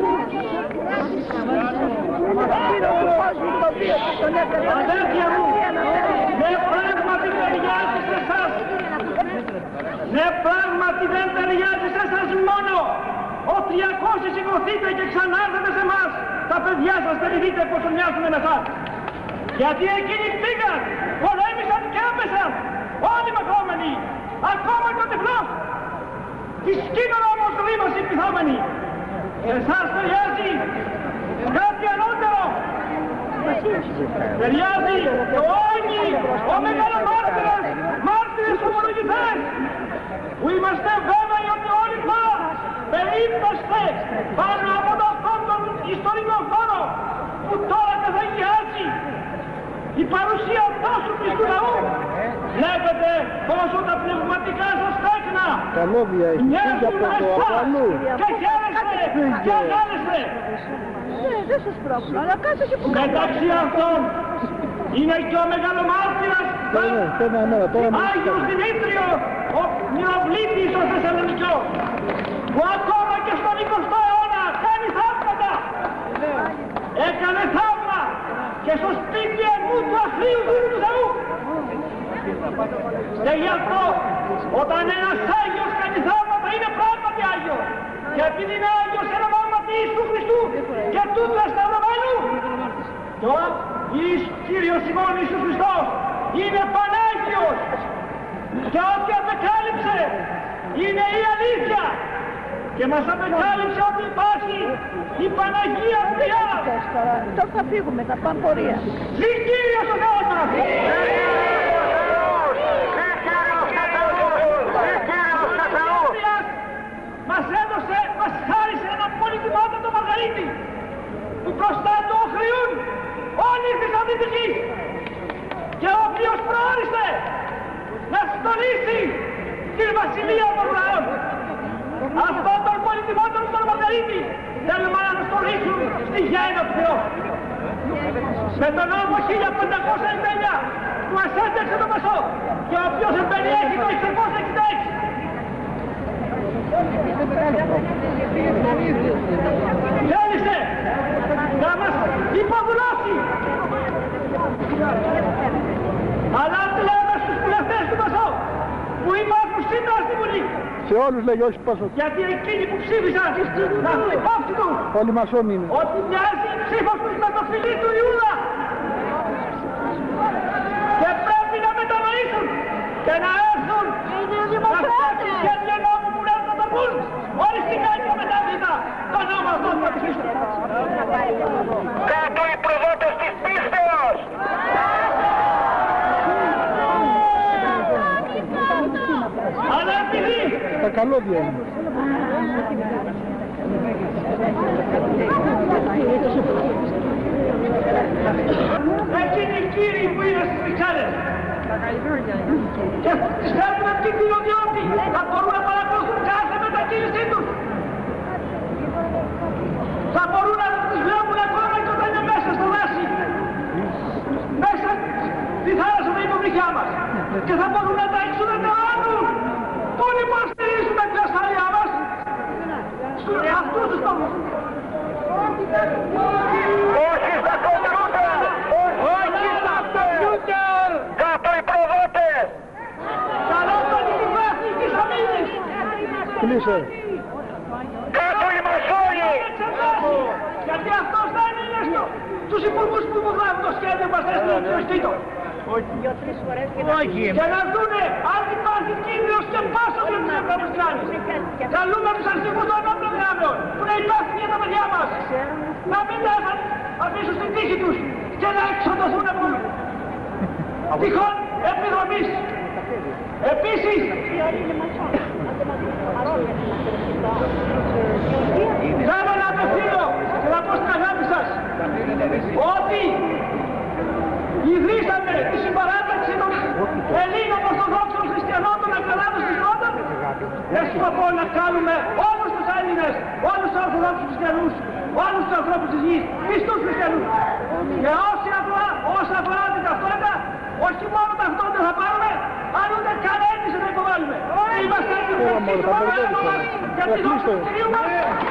Αδέρφια μου, ναι πράγματι ταιριάζει σε εσάς. Ναι πράγματι δεν ταιριάζει σε εσάς μόνο. Ο τριακόσιοι σηκωθείτε και ξανάρθετε σε εμάς. Τα παιδιά σας δεν δείτε πόσο μοιάζουν με εσάς. Γιατί εκείνοι πήγαν, πολέμησαν και έπεσαν. Όλοι μαχόμενοι, ακόμα και ο τυφλός. Τη σκήνωνα όμως ρήμας οι πειθόμενοι. Εσάς ταιριάζει κάτι ανώτερο. Ταιριάζει το όνει, ο μεγαλομάρτυρας, μάρτυρες ομολογητές, που είμαστε βέβαιοι ότι όλοι θα περίπτωστε πάνω από αυτόν τον ιστορικό χώρο που τώρα καθαγιάζει η παρουσία τόσου πιστού λαού. Βλέπετε πόσο τα πνευματικά σας τέκνα μοιάζουν εσάς και χαίρεστε και αγάλεστε. Δεν σας πρόκειται, αλλά κάτω και που μεταξύ αυτών είναι και ο μεγαλομάρτυρας Άγιος Δημήτριο, ο Μυροβλήτης ο έκανε θαύμα και στο σπίτι μου του Αγίου Δούλου του Θεού. Και γι' αυτό όταν ένας Άγιος κάνει θαύματα είναι πράγματι Άγιος. Και επειδή είναι Άγιος εν ονόματι Ιησού Χριστού και τούτου εσταυρωμένου, και ο Κύριος ημών Ιησούς Χριστός είναι Πανάγιος και ό,τι απεκάλυψε είναι η αλήθεια και μας απεκάλυψε ότι υπάρχει η Παναγία Θεά. Τώρα θα φύγουμε, θα πάμε πορεία. Ζει Κύριος ο Θεός μας! Μας έδωσε, μας χάρισε ένα πολυτιμότατο Μαργαρίτη που μπροστά του οχρεούν όλοι οι Θεσσαλονίκοι και ο οποίος προόρισε να στολίσει τη βασιλεία των ουρανών. Αυτόν τον πολυτιμότατο τον Μαργαρίτη θέλουμε να στολίσουν στη γέννα του Θεού. Με τον νόμο χίλια πεντακόσια ενενήντα εννιά που μας έτρεξε το Πασό και ο οποίος εμπεριέχει το εξακόσια εξήντα έξι. Θέλησε να μας υποδουλώσει, αλλά λέμε στους βουλευτές του Πασό που υπάρχουν σήμερα στη Βουλή. Σε όλους λέγει, όχι Πασό. Γιατί εκείνοι που ψήφισαν να έχουν υπόψη τους όλοι μασόνοι είναι. ότι μοιάζει η ψήφος τους με το φιλί του Ιούδα και πρέπει να μετανοήσουν και να έρθουν να φτιάξουν σχέδιο νόμου που να το πούν οριστικά και μετάβητα το νόμο αυτό του Χριστού. Κάτω οι προδότες της πίστεως! Αλλά επειδή Τα καλώδια είναι. εκείνοι οι κύριοι που είναι στις Βρυξέλλες και τις φέρνουν κίνδυνο διότι θα μπορούν να παρακολουθούν κάθε μετακίνησή τους. Θα μπορούν να τις βλέπουν ακόμα και όταν είναι μέσα στο δάση, μέσα στη θάλασσα με υποβρυχιά μας και θα μπορούν να τα εξουδετερώνουν. Πού λοιπόν στηρίζουμε την ασφαλεία μας στους αυτούς τους τόπους. Όχι στα κομπιούτερ! Όχι στα κομπιούτερ! Κάτω οι προδότες! Καλό το κυβέρνηση της αμήνης! Κλείσε. Κάτω οι μασόνοι! Γιατί αυτός δεν είναι στο... τους υπουργούς που μου γράφουν το σχέδιο μας έστειλε το Χριστίτο. Όχι. Και να δούνε αν υπάρχει κίνδυνος και πόσο για τους Ευρωπαϊκούς Κράνης. Καλούμε τους αρχηγούς των ενόπλων δυνάμεων που είναι υπεύθυνοι για τα παιδιά μας να μην τα αφήσουν στην τύχη τους και να εξοντωθούν από τυχόν επιδρομής. Επίσης, θέλω να απευθύνω και να πω στην αγάπη σας ότι ιδρύσαμε τη συμπαράταξη των Ελλήνων Ορθοδόξων Χριστιανών των Αγγελάδων της Ρώτας με σκοπό να κάνουμε όλους τους Έλληνες, όλους τους Ορθοδόξους Χριστιανούς, όλους τους ανθρώπους της γης, πιστούς Χριστιανούς. Και όσοι αφορά, όσα αφορά την ταυτότητα, όχι μόνο ταυτότητα θα πάρουμε, αλλά ούτε καν αίτηση να υποβάλουμε. Είμαστε έτοιμοι να αρχίσουμε το έργο μας για τη δόξη του Κυρίου μας.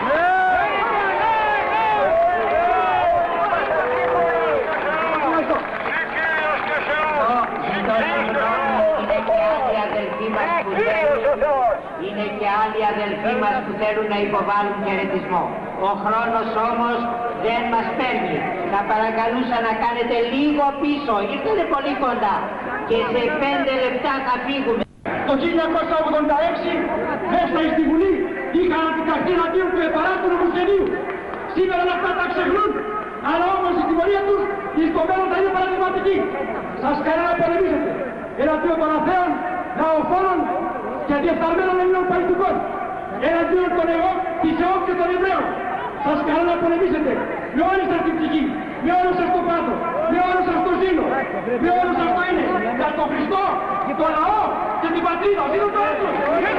Είναι και άλλοι αδελφοί μας που θέλουν να υποβάλουν χαιρετισμό. Ο χρόνος όμως δεν μας παίρνει. Θα παρακαλούσα να κάνετε λίγο πίσω. Ήρθατε πολύ κοντά. Και σε πέντε λεπτά θα φύγουμε. Το χίλια εννιακόσια ογδόντα έξι μέσα στη Βουλή είχαν αντικαστεί εναντίον του επαράστατου Μουσενίου. Σήμερα αυτά τα ξεχνούν, αλλά όμως η τιμωρία τους στο μέλλον θα είναι παραδειγματική. Σας καλώ να πολεμήσετε εναντίον των αθέων, λαοφώνων και διεφθαρμένων Ελλήνων παλαιστικών. Εναντίον των εγώ, της ΕΟΚ και των Εβραίων. Σας καλώ να πολεμήσετε με όλη σας την ψυχή, με όλο σας το πάθος, με όλο σας το ζήλο, με όλο σας το είναι για τον Χριστό, τον λαό και την πατρίδα. Ζήτω το έθνος!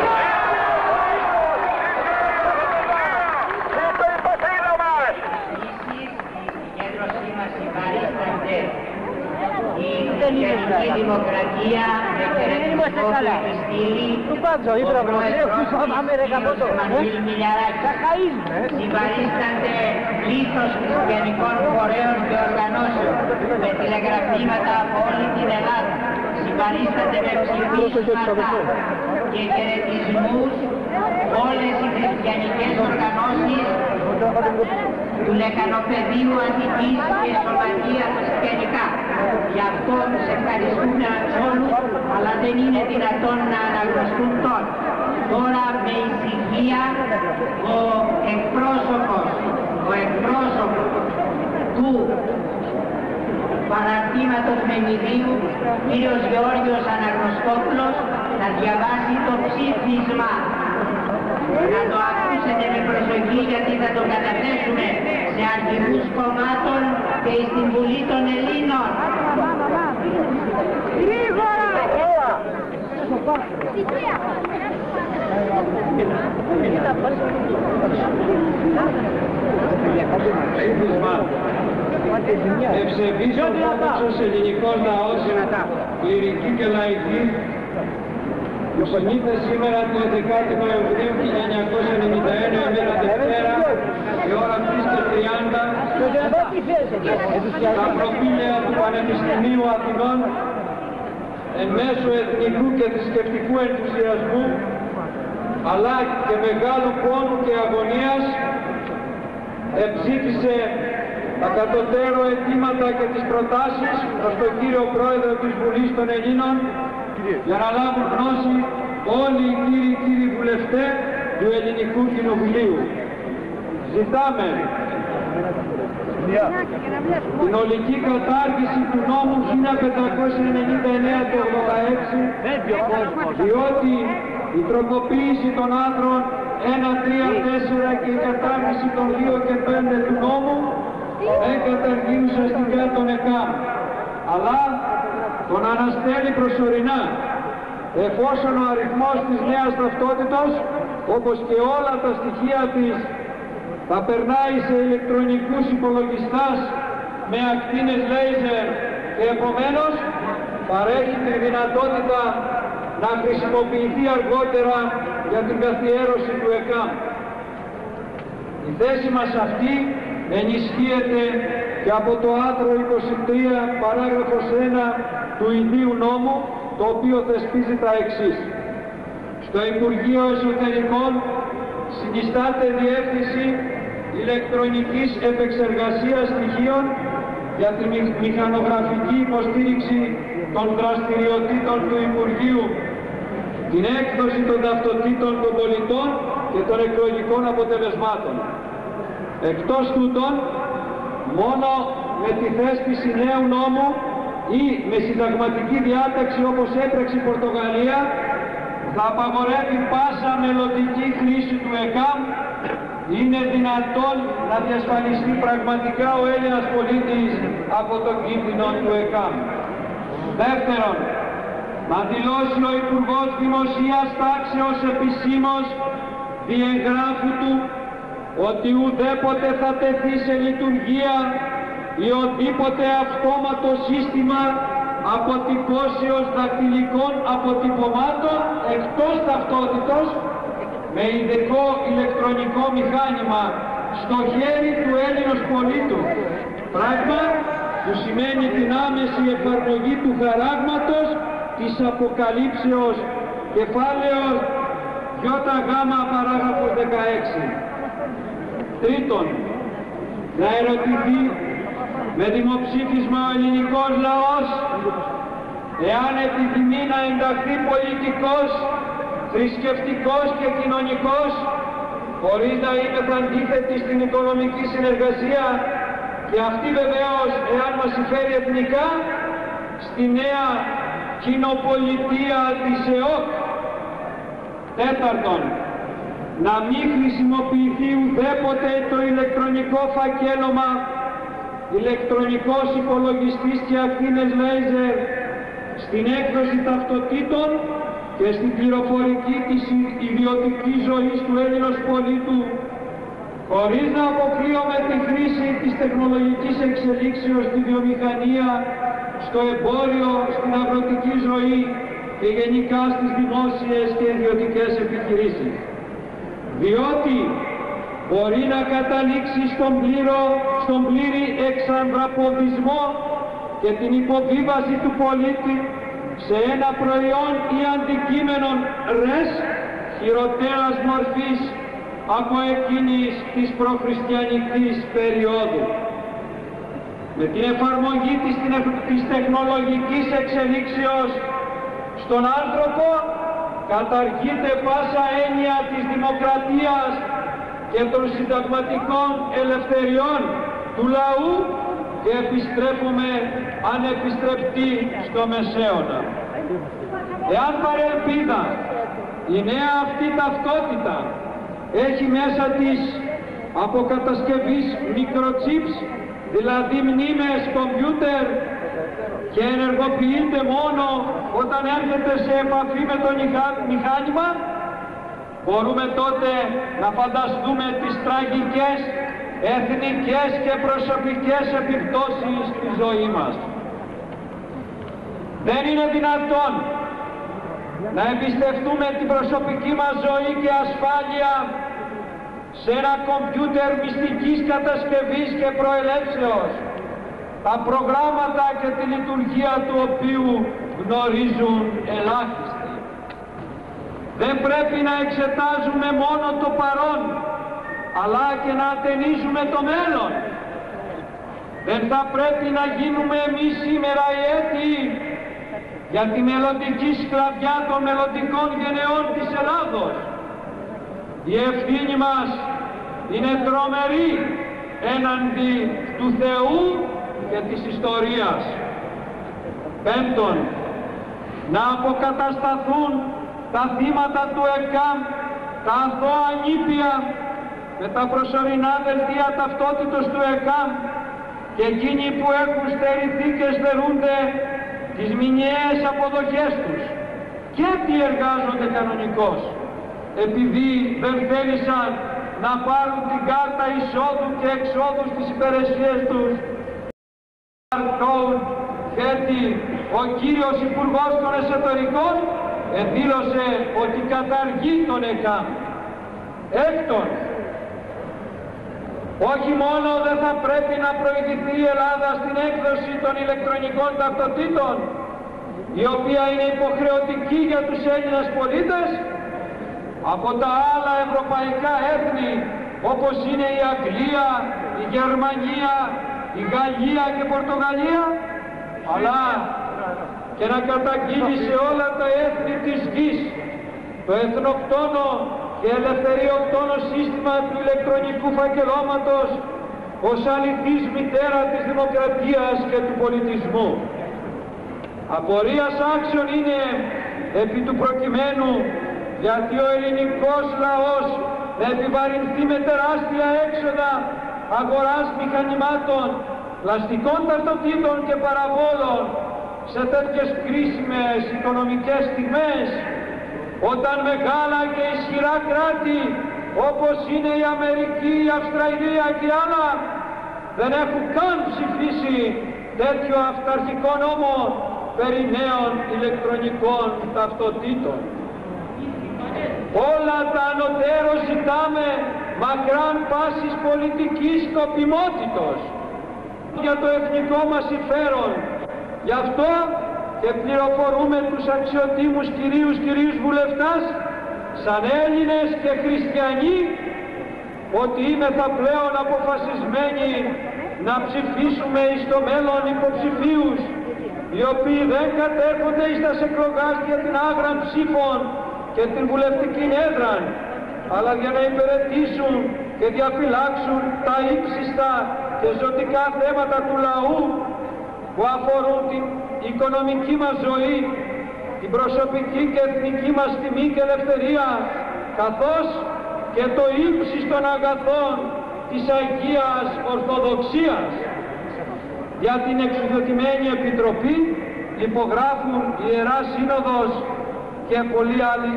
Ζήτω η πατρίδα μας! Επίσης, η συγκέντρωσή μας η παρίστανται η Χριστιανική Δημοκρατία με χαιρετισμό του στήλη ο πρόεδρος Εμμανουήλ Μιλιαράκη. Συμπαρίστανται πλήθος χριστιανικών φορέων και οργανώσεων με τηλεγραφήματα από όλη την Ελλάδα. Συμπαρίστανται με ψηφίσματα και χαιρετισμούς όλες οι χριστιανικές οργανώσεις του Λεκανοπεδίου, Αττικής και Σωματεία χριστιανικά. Γι' αυτό τους ευχαριστούμε όλους, αλλά δεν είναι δυνατόν να αναγνωστούν τώρα. Τώρα με ησυχία ο εκπρόσωπος, ο εκπρόσωπος του παραρτήματος Μενιδίου, κύριος Γεώργιος Αναγνωστόπουλος, θα διαβάσει το ψήφισμα. Να το ακούσετε με προσοχή, γιατί θα το καταθέσουμε σε αρχηγούς κομμάτων και στην Βουλή των Ελλήνων. Ευσεβής ορθόδοξος ελληνικός λαός, κληρικοί και λαϊκοί, που συνήθως σήμερα του εβδομήντα Νοεμβρίου χίλια εννιακόσια ενενήντα ένα ημέρα Δευτέρα, η ώρα τρεις και τριάντα, στα προπήλαια του Πανεπιστημίου Αθηνών, εν μέσω εθνικού και θρησκευτικού ενθουσιασμού, αλλά και μεγάλου πόνου και αγωνίας, εψήφισε τα κατωτέρω αιτήματα και τις προτάσεις προς τον κύριο Πρόεδρο της Βουλής των Ελλήνων, για να λάβουν γνώση όλοι οι κύριοι κύριοι βουλευτές του Ελληνικού Κοινοβουλίου. Ζητάμε την ολική κατάργηση του νόμου χίλια πεντακόσια ενενήντα εννέα του ογδόντα έξι, διότι η τροποποίηση των άρθρων ένα, τρία, τέσσερα και η κατάργηση των δύο και πέντε του νόμου δεν καταργεί ουσιαστικά τον ΕΚΑΜ, αλλά τον αναστέλει προσωρινά, εφόσον ο αριθμός της νέας ταυτότητος, όπως και όλα τα στοιχεία της, θα περνάει σε ηλεκτρονικούς υπολογιστάς με ακτίνες λέιζερ και επομένως παρέχει τη δυνατότητα να χρησιμοποιηθεί αργότερα για την καθιέρωση του ΕΚΑΜ. Η θέση μας αυτή ενισχύεται και από το άρθρο είκοσι τρία παράγραφος ένα του ιδίου νόμου, το οποίο θεσπίζει τα εξής. Στο Υπουργείο Εσωτερικών συνιστάται διεύθυνση ηλεκτρονικής επεξεργασίας στοιχείων για τη μηχανογραφική υποστήριξη των δραστηριοτήτων του Υπουργείου, την έκδοση των ταυτοτήτων των πολιτών και των εκλογικών αποτελεσμάτων. Εκτός τούτων, μόνο με τη θέσπιση νέου νόμου ή με συνταγματική διάταξη όπως έπραξε η Πορτογαλία, θα απαγορεύει πάσα μελλοντική χρήση του ΕΚΑΜ, είναι δυνατόν να διασφαλιστεί πραγματικά ο Έλληνας πολίτης από τον κίνδυνο του ΕΚΑΜ. Δεύτερον, να δηλώσει ο Υπουργός Δημοσίας Τάξεως επισήμως διεγγράφου του ότι ουδέποτε θα τεθεί σε λειτουργία ή οδήποτε αυτόματο σύστημα αποτυπώσεως δακτυλικών αποτυπωμάτων εκτός ταυτότητος με ειδικό ηλεκτρονικό μηχάνημα στο χέρι του Έλληνος πολίτου, πράγμα που σημαίνει την άμεση εφαρμογή του χαράγματος της αποκαλύψεως κεφάλαιος ΙΓ παράγραφος δεκαέξι. Τρίτον, να ερωτηθεί με δημοψήφισμα ο ελληνικός λαός εάν επιθυμεί να ενταχθεί πολιτικός, θρησκευτικός και κοινωνικός, χωρίς να είναι αντίθετη στην οικονομική συνεργασία, και αυτή βεβαίως, εάν μας συμφέρει εθνικά, στη νέα κοινοπολιτεία της ΕΟΚ. Τέταρτον, να μην χρησιμοποιηθεί ουδέποτε το ηλεκτρονικό φακέλωμα, ηλεκτρονικός υπολογιστής και ακτίνες λέιζερ στην έκδοση ταυτοτήτων και στην πληροφορική της ιδιωτικής ζωής του Έλληνος πολίτου, χωρίς να αποκλείουμε τη χρήση της τεχνολογικής εξελίξεως στη βιομηχανία στο εμπόριο, στην αγροτική ζωή και γενικά στις δημόσιες και ιδιωτικές επιχειρήσεις. Διότι μπορεί να καταλήξει στον, πλήρω, στον πλήρη εξανδραποδισμό και την υποβίβαση του πολίτη σε ένα προϊόν ή αντικείμενο ρες χειροτέρας μορφής από εκείνης της προχριστιανικής περίοδου. Με την εφαρμογή της, της τεχνολογικής εξελίξεως στον άνθρωπο καταργείται πάσα έννοια της δημοκρατίας και των συνταγματικών ελευθεριών του λαού και επιστρέφουμε ανεπιστρεπτοί στο Μεσαίωνα. Εάν παρελπίδα η νέα αυτή ταυτότητα έχει μέσα της από κατασκευής μικροτσίπς, δηλαδή μνήμες κομπιούτερ, και ενεργοποιείται μόνο όταν έρχεται σε επαφή με το μηχάνημα, μπορούμε τότε να φανταστούμε τις τραγικές εθνικές και προσωπικές επιπτώσεις στη ζωή μας. Δεν είναι δυνατόν να εμπιστευτούμε την προσωπική μας ζωή και ασφάλεια σε ένα κομπιούτερ μυστικής κατασκευής και προελεύσεως, τα προγράμματα και τη λειτουργία του οποίου γνωρίζουν ελάχιστοι. Δεν πρέπει να εξετάζουμε μόνο το παρόν, αλλά και να ατενίζουμε το μέλλον. Δεν θα πρέπει να γίνουμε εμείς σήμερα οι αίτιοι για τη μελλοντική σκλαβιά των μελλοντικών γενεών της Ελλάδος. Η ευθύνη μας είναι τρομερή έναντι του Θεού και της ιστορίας. Πέμπτον, να αποκατασταθούν τα θύματα του ΕΚΑΜ, τα αθώα νήπια με τα προσωρινά δελτία ταυτότητος του ΕΚΑΜ και εκείνοι που έχουν στερηθεί και στερούνται τις μηνιαίες αποδοχές τους και τι εργάζονται κανονικώς, επειδή δεν θέλησαν να πάρουν την κάρτα εισόδου και εξόδου στις υπηρεσίες τους. Γιατί ο κύριος Υπουργός των Εσωτερικών δήλωσε ότι καταργεί τον ΕΚΑΜ. Έκτον, όχι μόνο δεν θα πρέπει να προηγηθεί η Ελλάδα στην έκδοση των ηλεκτρονικών ταυτοτήτων, η οποία είναι υποχρεωτική για τους Έλληνες πολίτες, από τα άλλα ευρωπαϊκά έθνη όπως είναι η Αγγλία, η Γερμανία, η Γαλλία και η Πορτογαλία, αλλά και να καταγγείλει σε όλα τα έθνη της γης το εθνοκτόνο και ελευθεριοκτόνο σύστημα του ηλεκτρονικού φακελώματος ως αληθής μητέρα της δημοκρατίας και του πολιτισμού. Απορίας άξιον είναι επί του προκειμένου γιατί ο ελληνικός λαός να επιβαρυνθεί με τεράστια έξοδα αγοράς μηχανημάτων, πλαστικών ταυτοτήτων και παραβόλων σε τέτοιες κρίσιμες οικονομικές στιγμές, όταν μεγάλα και ισχυρά κράτη όπως είναι η Αμερική, η Αυστραλία και άλλα δεν έχουν καν ψηφίσει τέτοιο αυταρχικό νόμο περί νέων ηλεκτρονικών ταυτοτήτων. Όλα τα ανωτέρω ζητάμε μακράν πάσης πολιτικής σκοπιμότητος για το εθνικό μας συμφέρον. Γι' αυτό και πληροφορούμε τους αξιοτίμους κυρίους κυρίους βουλευτάς, σαν Έλληνες και χριστιανοί, ότι είμεθα πλέον αποφασισμένοι να ψηφίσουμε εις το μέλλον υποψηφίους, οι οποίοι δεν κατέρχονται εις τα εκλογάρια την άγραν ψήφων και την βουλευτική έδρα, αλλά για να υπηρετήσουν και διαφυλάξουν τα ύψιστα και ζωτικά θέματα του λαού που αφορούν την οικονομική μας ζωή, την προσωπική και εθνική μας τιμή και ελευθερία, καθώς και το ύψις των αγαθών της Αγίας Ορθοδοξίας. Για την εξουδοτημένη επιτροπή υπογράφουν η Ιερά Σύνοδος και πολλοί άλλοι.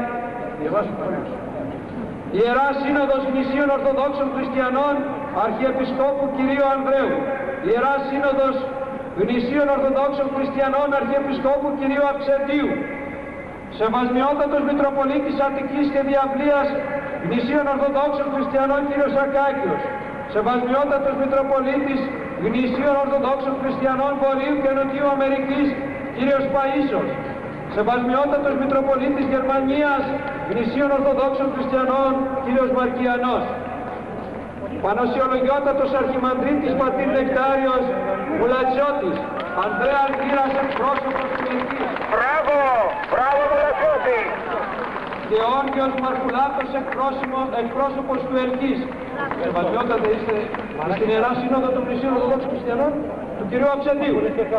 Η Ιερά Σύνοδος Γνησίων Ορθοδόξων Χριστιανών Αρχιεπισκόπου κυρίου Ανδρέου, η Ιερά Σύνοδος γνησίων Ορθοδόξων Χριστιανών Αρχιεπισκόπου κ. Αυξεντίου, Σεβασμιότατος Μητροπολίτης Αττικής και Διαβλίας γνησίων Ορθοδόξων Χριστιανών κ. Σακάκιος, Σεβασμιότατος Μητροπολίτης γνησίων Ορθοδόξων Χριστιανών Βορείου και Νοτιού Αμερικής κ. Παΐσος, Σεβασμιότατος Μητροπολίτης Γερμανίας γνησίων Ορθοδόξων Χριστιανών κ. Μαρκιανός, Πανωσιολογιότατος Αρχιμανδρίτης πατήρ Νεκτάριος Μουλατσιώτης, Ανδρέας Γύρας, εκπρόσωπος του Ελκής. Μπράβο, μπράβο Μουλατσιώτη. Γεώργιος Μαρκουλάτος, εκπρόσωπος του Ελκής. Σεβασμιότατε, είστε στην Ιερά Σύνοδο των Γνησίων Ορθοδόξων Χριστιανών του κ. Αυξεντίου.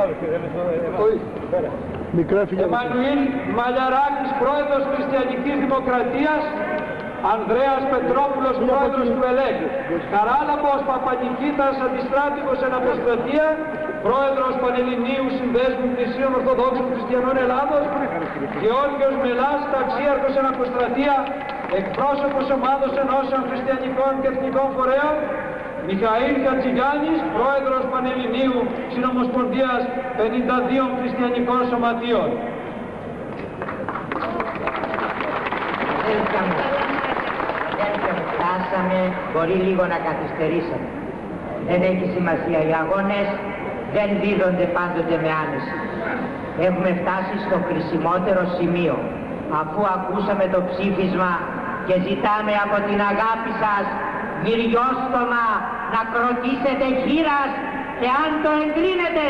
Εμμανουήλ Μαλιαράκης, πρόεδρος Χριστιανικής Δημοκρατίας. Ανδρέας Πετρόπουλος, πρόεδρος του ΕΛΕΚ. Χαράλαμπος Παπανικήτας, αντιστράτηγος εν αποστρατεία, πρόεδρος Πανελληνίου Συνδέσμου Γνησίων Ορθοδόξων Χριστιανών Ελλάδος. Γεώργιος Μελάς, ταξίαρχος εν αποστρατεία, εκπρόσωπος ομάδος ενώσεων χριστιανικών και εθνικών φορέων. Μιχαήλ Κατσιγάνης, πρόεδρος Πανελληνίου Συνομοσπονδίας πενήντα δύο Χριστιανικών Σωματείων. Φτάσαμε, μπορεί λίγο να καθυστερήσαμε. Δεν έχει σημασία, οι αγώνες δεν δίδονται πάντοτε με άνεση. Έχουμε φτάσει στο χρησιμότερο σημείο. Αφού ακούσαμε το ψήφισμα και ζητάμε από την αγάπη σας, μυριόστομα, να κροτήσετε χείρας και αν το εγκρίνετε.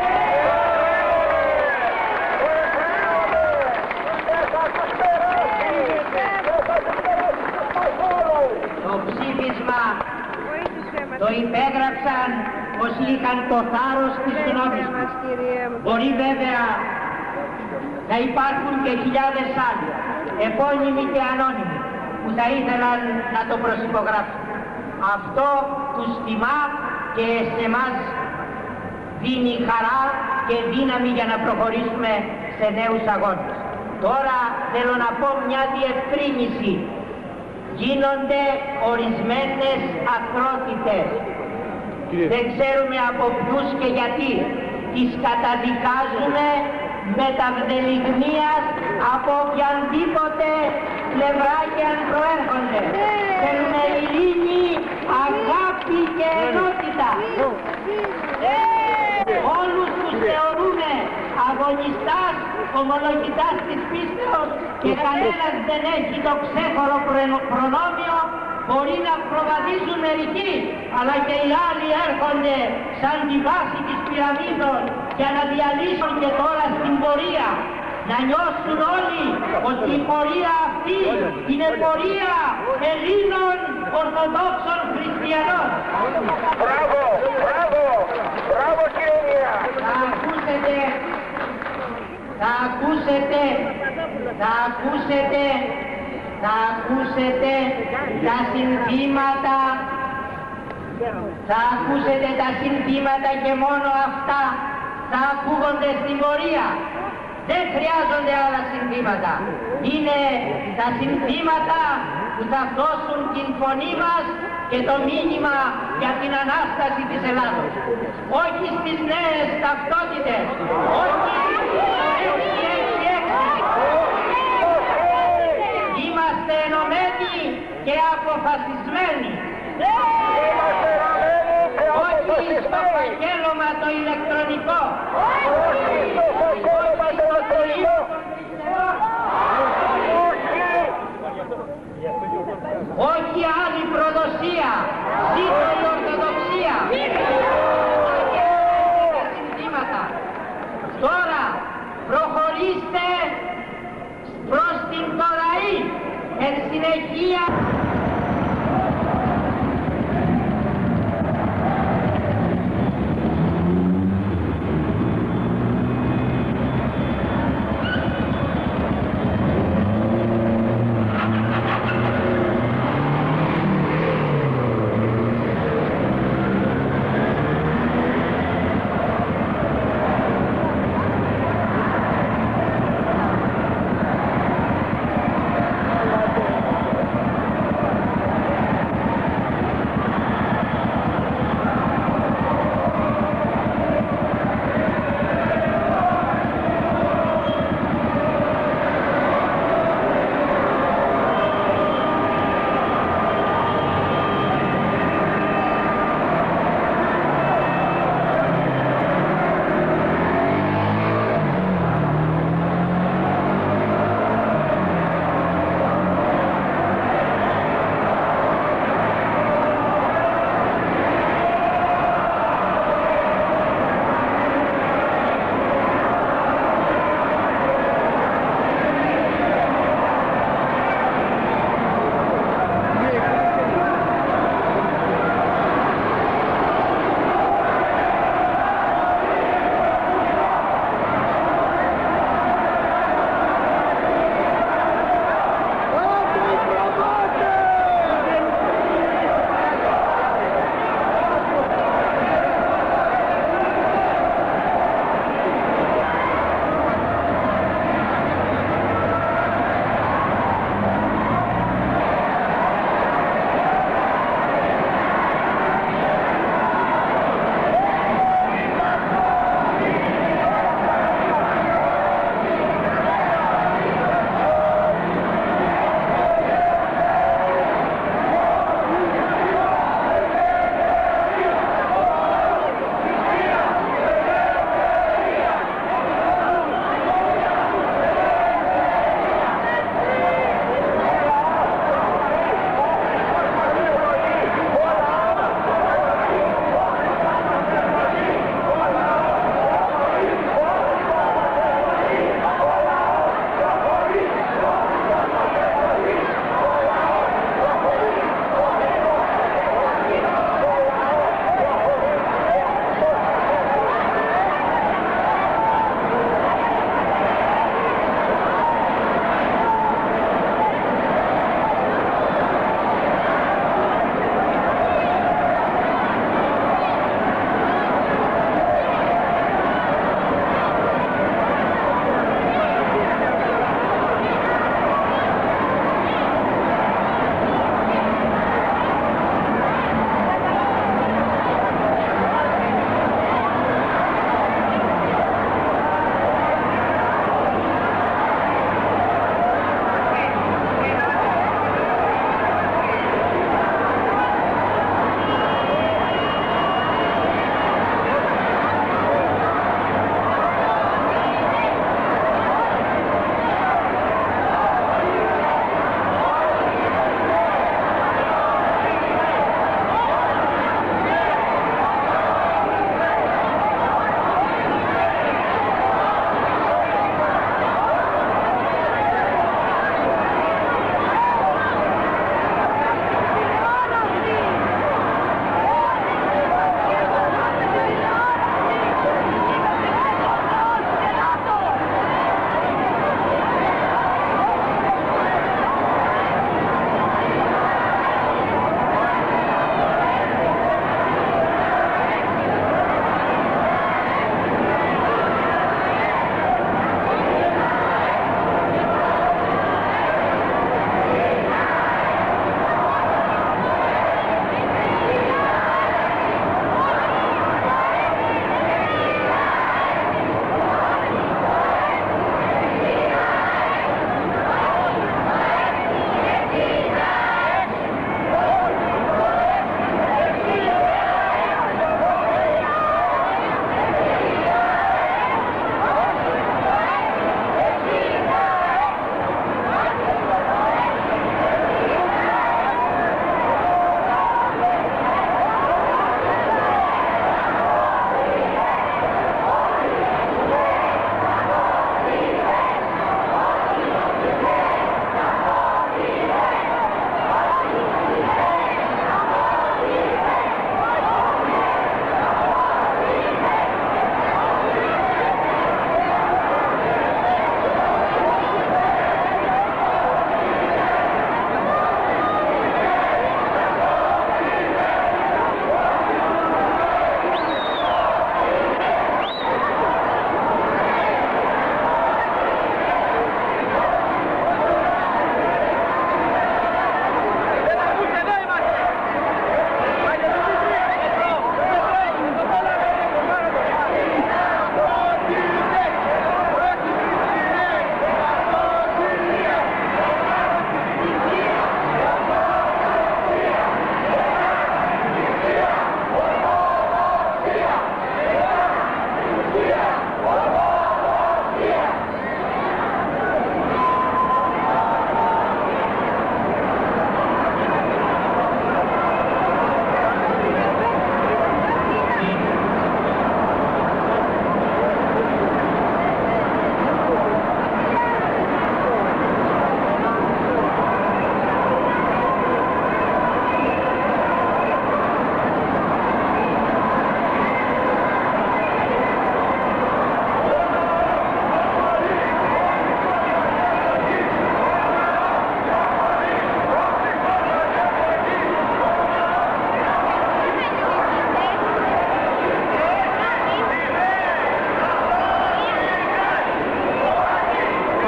Το ψήφισμα το υπέγραψαν όσοι είχαν το θάρρος της γνώμης τους. Μπορεί βέβαια να υπάρχουν και χιλιάδες άλλοι, επώνυμοι και ανώνυμοι, που θα ήθελαν να το προσυπογράψουν. Αυτό τους τιμά και σε εμάς δίνει χαρά και δύναμη για να προχωρήσουμε σε νέους αγώνες. Τώρα θέλω να πω μια διευκρίνηση. Γίνονται ορισμένες ακρότητες. Δεν ξέρουμε από ποιους και γιατί. Τις καταδικάζουμε με τα βδελιγνίας από οποιαδήποτε πλευρά και αν προέρχονται. Θέλουμε ειρήνη, αγάπη και ενότητα. Όλους τους θεωρούμε αγωνιστάς, ομολογητάς της πίστεως και κανένας δεν έχει το ξέχωρο προνόμιο. Μπορεί να προβαδίζουν μερικοί, αλλά και οι άλλοι έρχονται σαν τη βάση της πυραμίδος για να διαλύσουν και τώρα στην πορεία. Να νιώσουν όλοι ότι η πορεία αυτή είναι πορεία Ελλήνων Ορθοδόξων Χριστιανών. Μπράβο, μπράβο, μπράβο κύριε. Θα ακούσετε, θα ακούσετε, θα ακούσετε, θα ακούσετε τα συνθήματα, θα ακούσετε τα συνθήματα και μόνο αυτά θα ακούγονται στην πορεία. Δεν χρειάζονται άλλα συνθήματα. Είναι τα συνθήματα που θα δώσουν την φωνή μας και το μήνυμα για την Ανάσταση της Ελλάδος. Όχι στις νέες ταυτότητες, όχι έξι έξι έξι. Είμαστε ενωμένοι και αποφασισμένοι. Όχι στο φακέλωμα το ηλεκτρονικό. Όχι άλλη προδοσία. Ζήτω η Ορθοδοξία. Τώρα προχωρήστε προς την Κοραή. Εν συνεχεία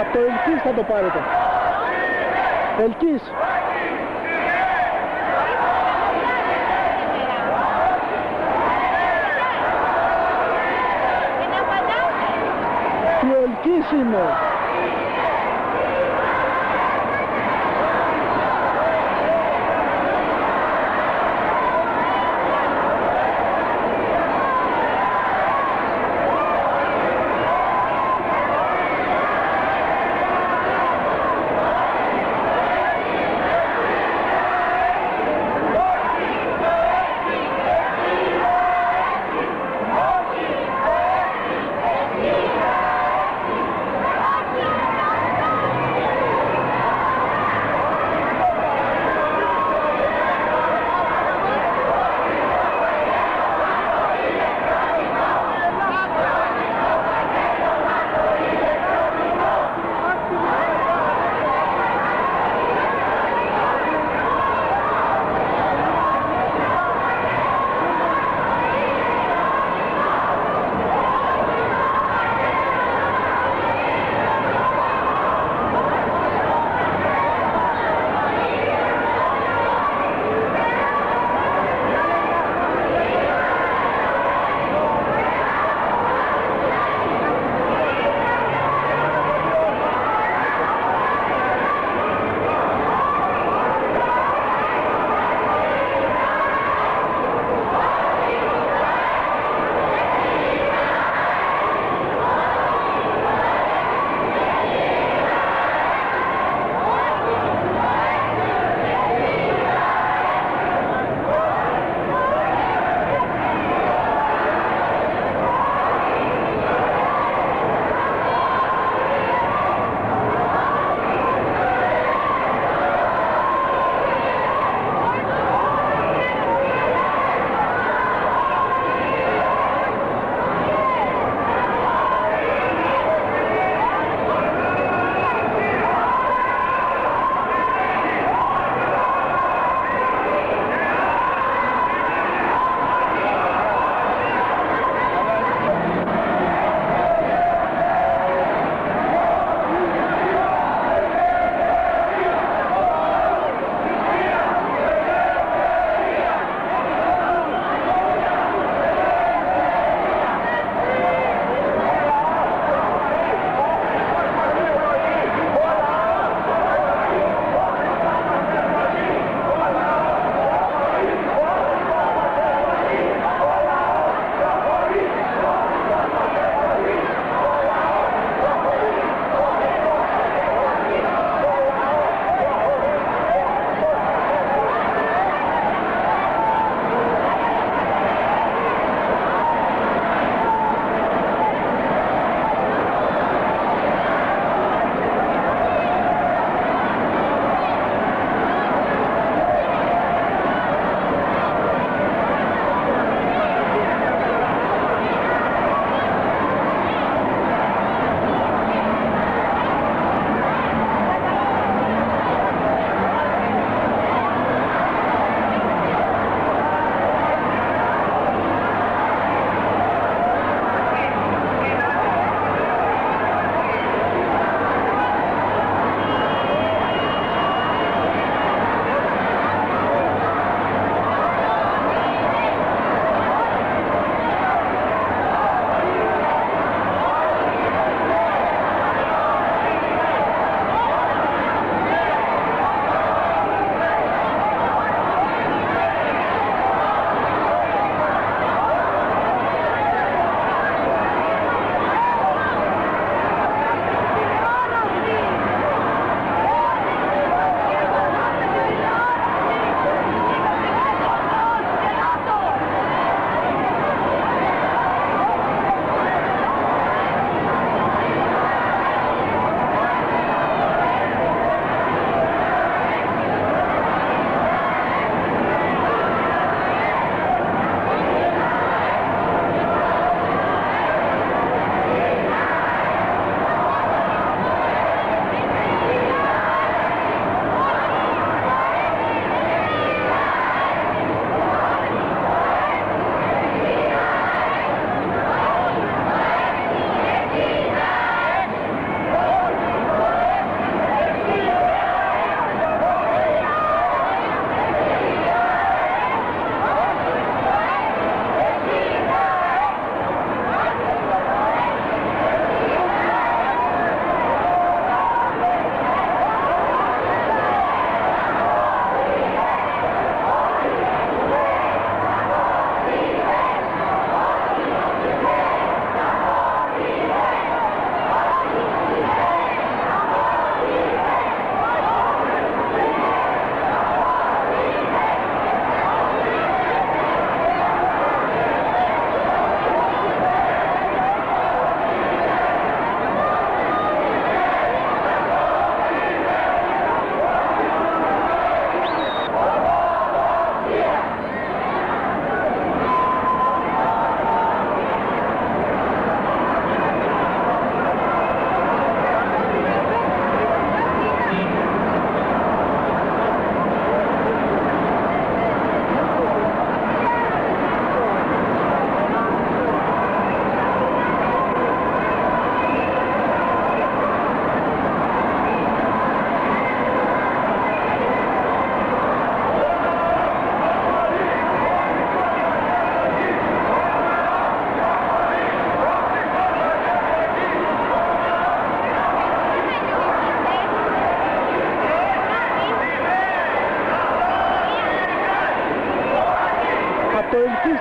Το Ελκύς θα το πάρετε. Ελκύς. Ο Ελκύς είναι.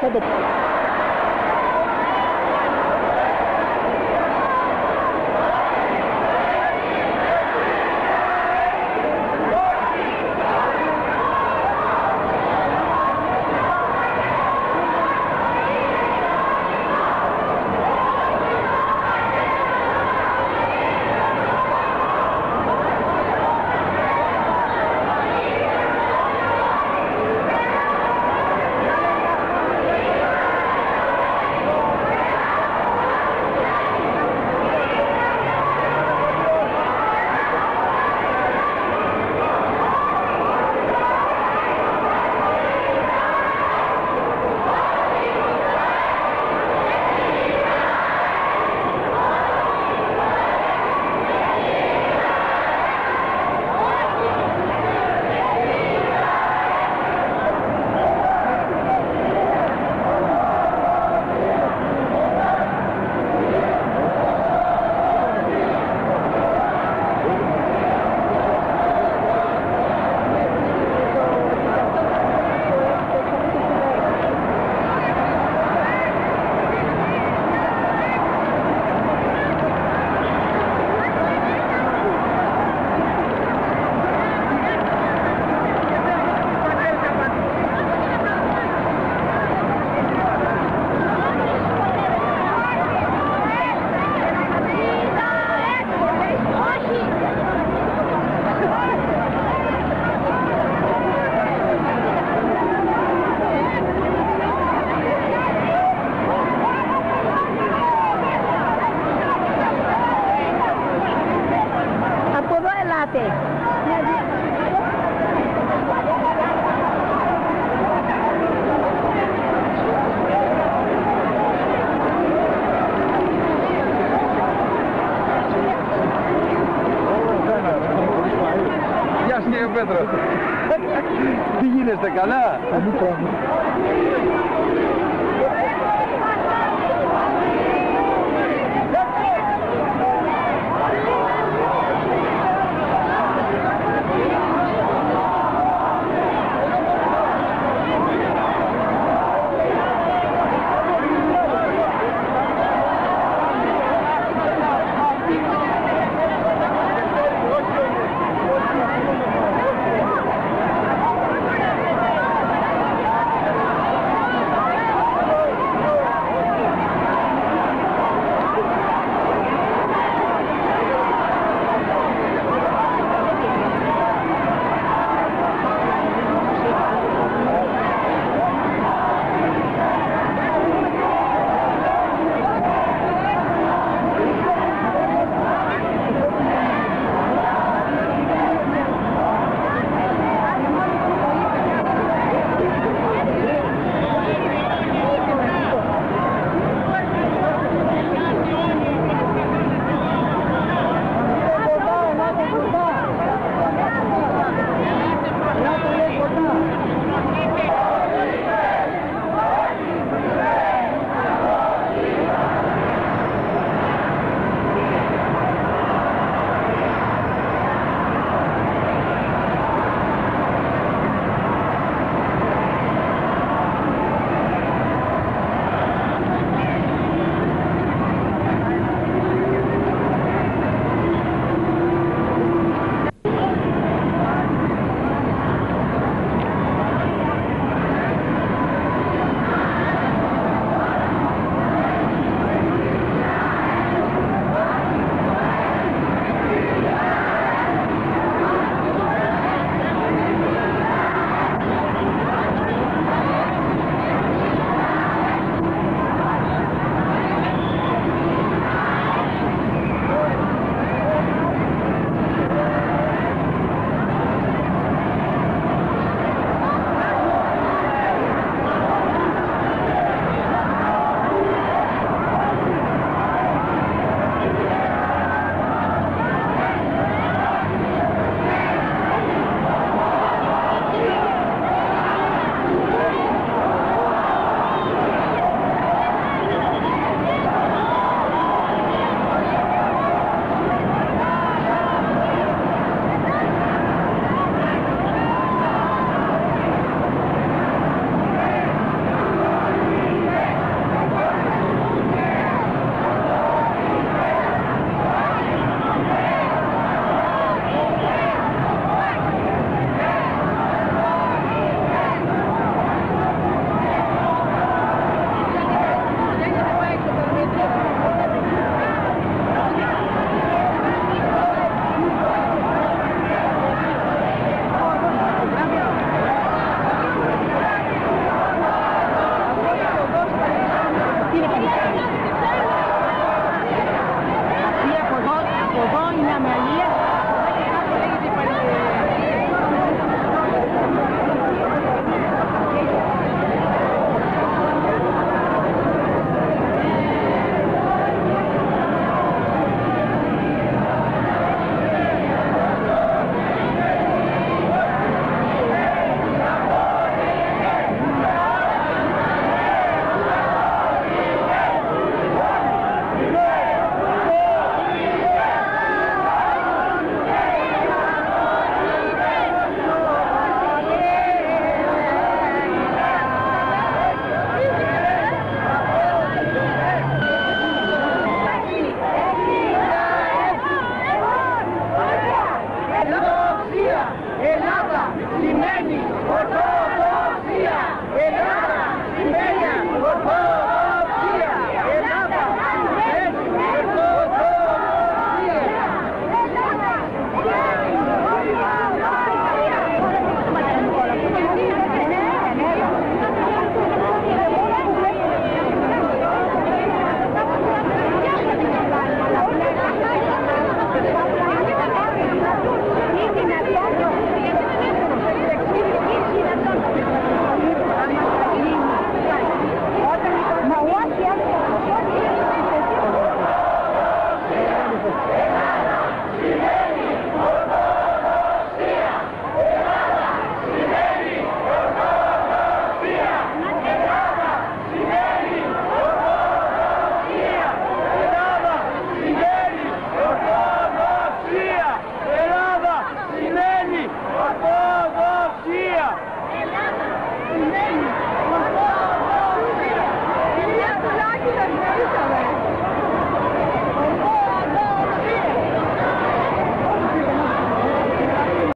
θα το... Πέτρο. Τι γίνεστε, καλά?